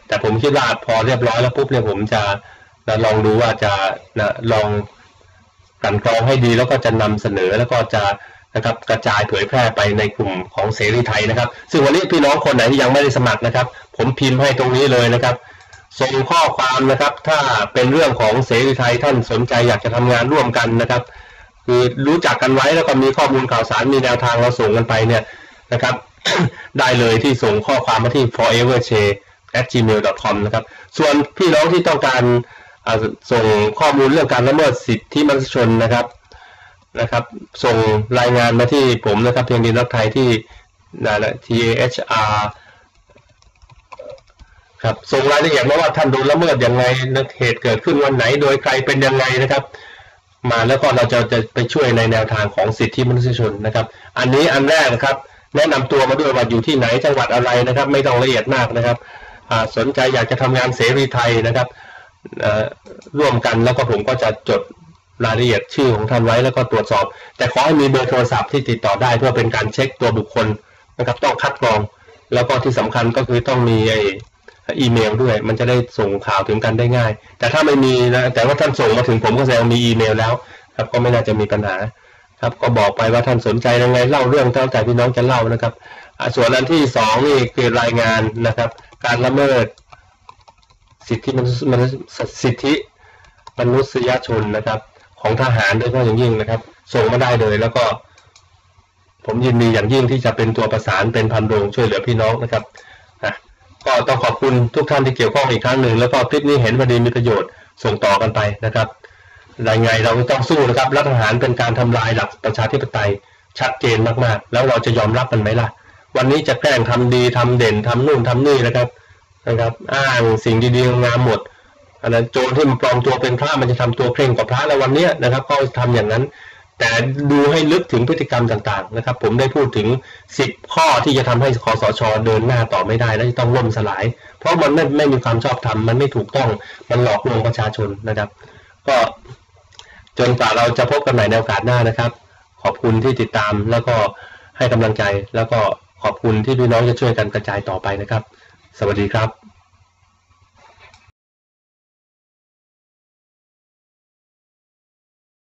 แต่ผมคิดว่าพอเรียบร้อยแล้วปุ๊บเนี่ยผมจะลองดูว่าจะลองกลั่นกรองให้ดีแล้วก็จะนำเสนอแล้วก็จะนะครับกระจายเผยแพร่ไปในกลุ่มของเสรีไทยนะครับซึ่งวันนี้พี่น้องคนไหนที่ยังไม่ได้สมัครนะครับผมพิมพ์ให้ตรงนี้เลยนะครับส่งข้อความนะครับถ้าเป็นเรื่องของเสรีไทยท่านสนใจอยากจะทำงานร่วมกันนะครับคือรู้จักกันไว้แล้วก็มีข้อมูลข่าวสารมีแนวทางเราส่งกันไปเนี่ยนะครับ ได้เลยที่ส่งข้อความมาที่ foreverche@gmail.com นะครับส่วนพี่น้องที่ต้องการส่งข้อมูลเรื่องการละเมิดสิทธิมนุษยชนนะครับส่งรายงานมาที่ผมนะครับเพียงดินรักไทยที่TAHR ครับส่งรายละเอียดมาว่าท่านโดนละเมิดยังไงเหตุเกิดขึ้นวันไหนโดยใครเป็นยังไงนะครับมาแล้วก็เราจะไปช่วยในแนวทางของสิทธิมนุษยชนนะครับอันนี้อันแรกนะครับแนะนำตัวมาด้วยว่าอยู่ที่ไหนจังหวัดอะไรนะครับไม่ต้องละเอียดมากนะครับสนใจอยากจะทำงานเสรีไทยนะครับร่วมกันแล้วก็ผมก็จะจดรายละเอียดชื่อของท่านไว้แล้วก็ตรวจสอบแต่ขอให้มีเบอร์โทรศัพท์ที่ติดต่อได้เพื่อเป็นการเช็คตัวบุคคลนะครับต้องคัดกรองแล้วก็ที่สำคัญก็คือต้องมีอีเมลด้วยมันจะได้ส่งข่าวถึงกันได้ง่ายแต่ถ้าไม่มีนะแต่ว่าท่านส่งมาถึงผมก็แสดงมีอีเมลแล้วครับก็ไม่น่าจะมีปัญหาครับก็บอกไปว่าท่านสนใจยังไงเล่าเรื่องตั้งแต่พี่น้องจะเล่านะครับส่วนอันที่2นี่คือรายงานนะครับการละเมิดสิทธิมนุษยชนนะครับของทหารโดยเฉพาะอย่างยิ่งนะครับส่งมาได้เลยแล้วก็ผมยินดีอย่างยิ่งที่จะเป็นตัวประสานเป็นพันโรงช่วยเหลือพี่น้องนะครับก็ต้องขอบคุณทุกท่านที่เกี่ยวข้องอีกครั้งหนึ่งแล้วก็คลิปนี้เห็นพอดีมีประโยชน์ส่งต่อกันไปนะครับยังไงเราต้องสู้นะครับรัฐประหารเป็นการทำลายหลักประชาธิปไตยชัดเจนมากๆแล้วเราจะยอมรับมันไหมล่ะวันนี้จะแกล้งทำดีทำเด่นทำนู่นทำนี่นะครับอ้างสิ่งดีๆงามหมดอันนั้นโจรที่มันปลอมตัวเป็นพระมันจะทำตัวเคร่งกว่าพระแล้ววันนี้นะครับก็ทำอย่างนั้นแต่ดูให้ลึกถึงพฤติกรรมต่างๆนะครับผมได้พูดถึง10ข้อที่จะทำให้คสช.เดินหน้าต่อไม่ได้และจะต้องล่มสลายเพราะมันไม่มีความชอบธรรมมันไม่ถูกต้องมันหลอกลวงประชาชนนะครับก็จนกว่าเราจะพบกันใหม่ในโอกาสหน้านะครับขอบคุณที่ติดตามแล้วก็ให้กำลังใจแล้วก็ขอบคุณที่พี่น้องจะช่วยกันกระจายต่อไปนะครับสวัสดีครับ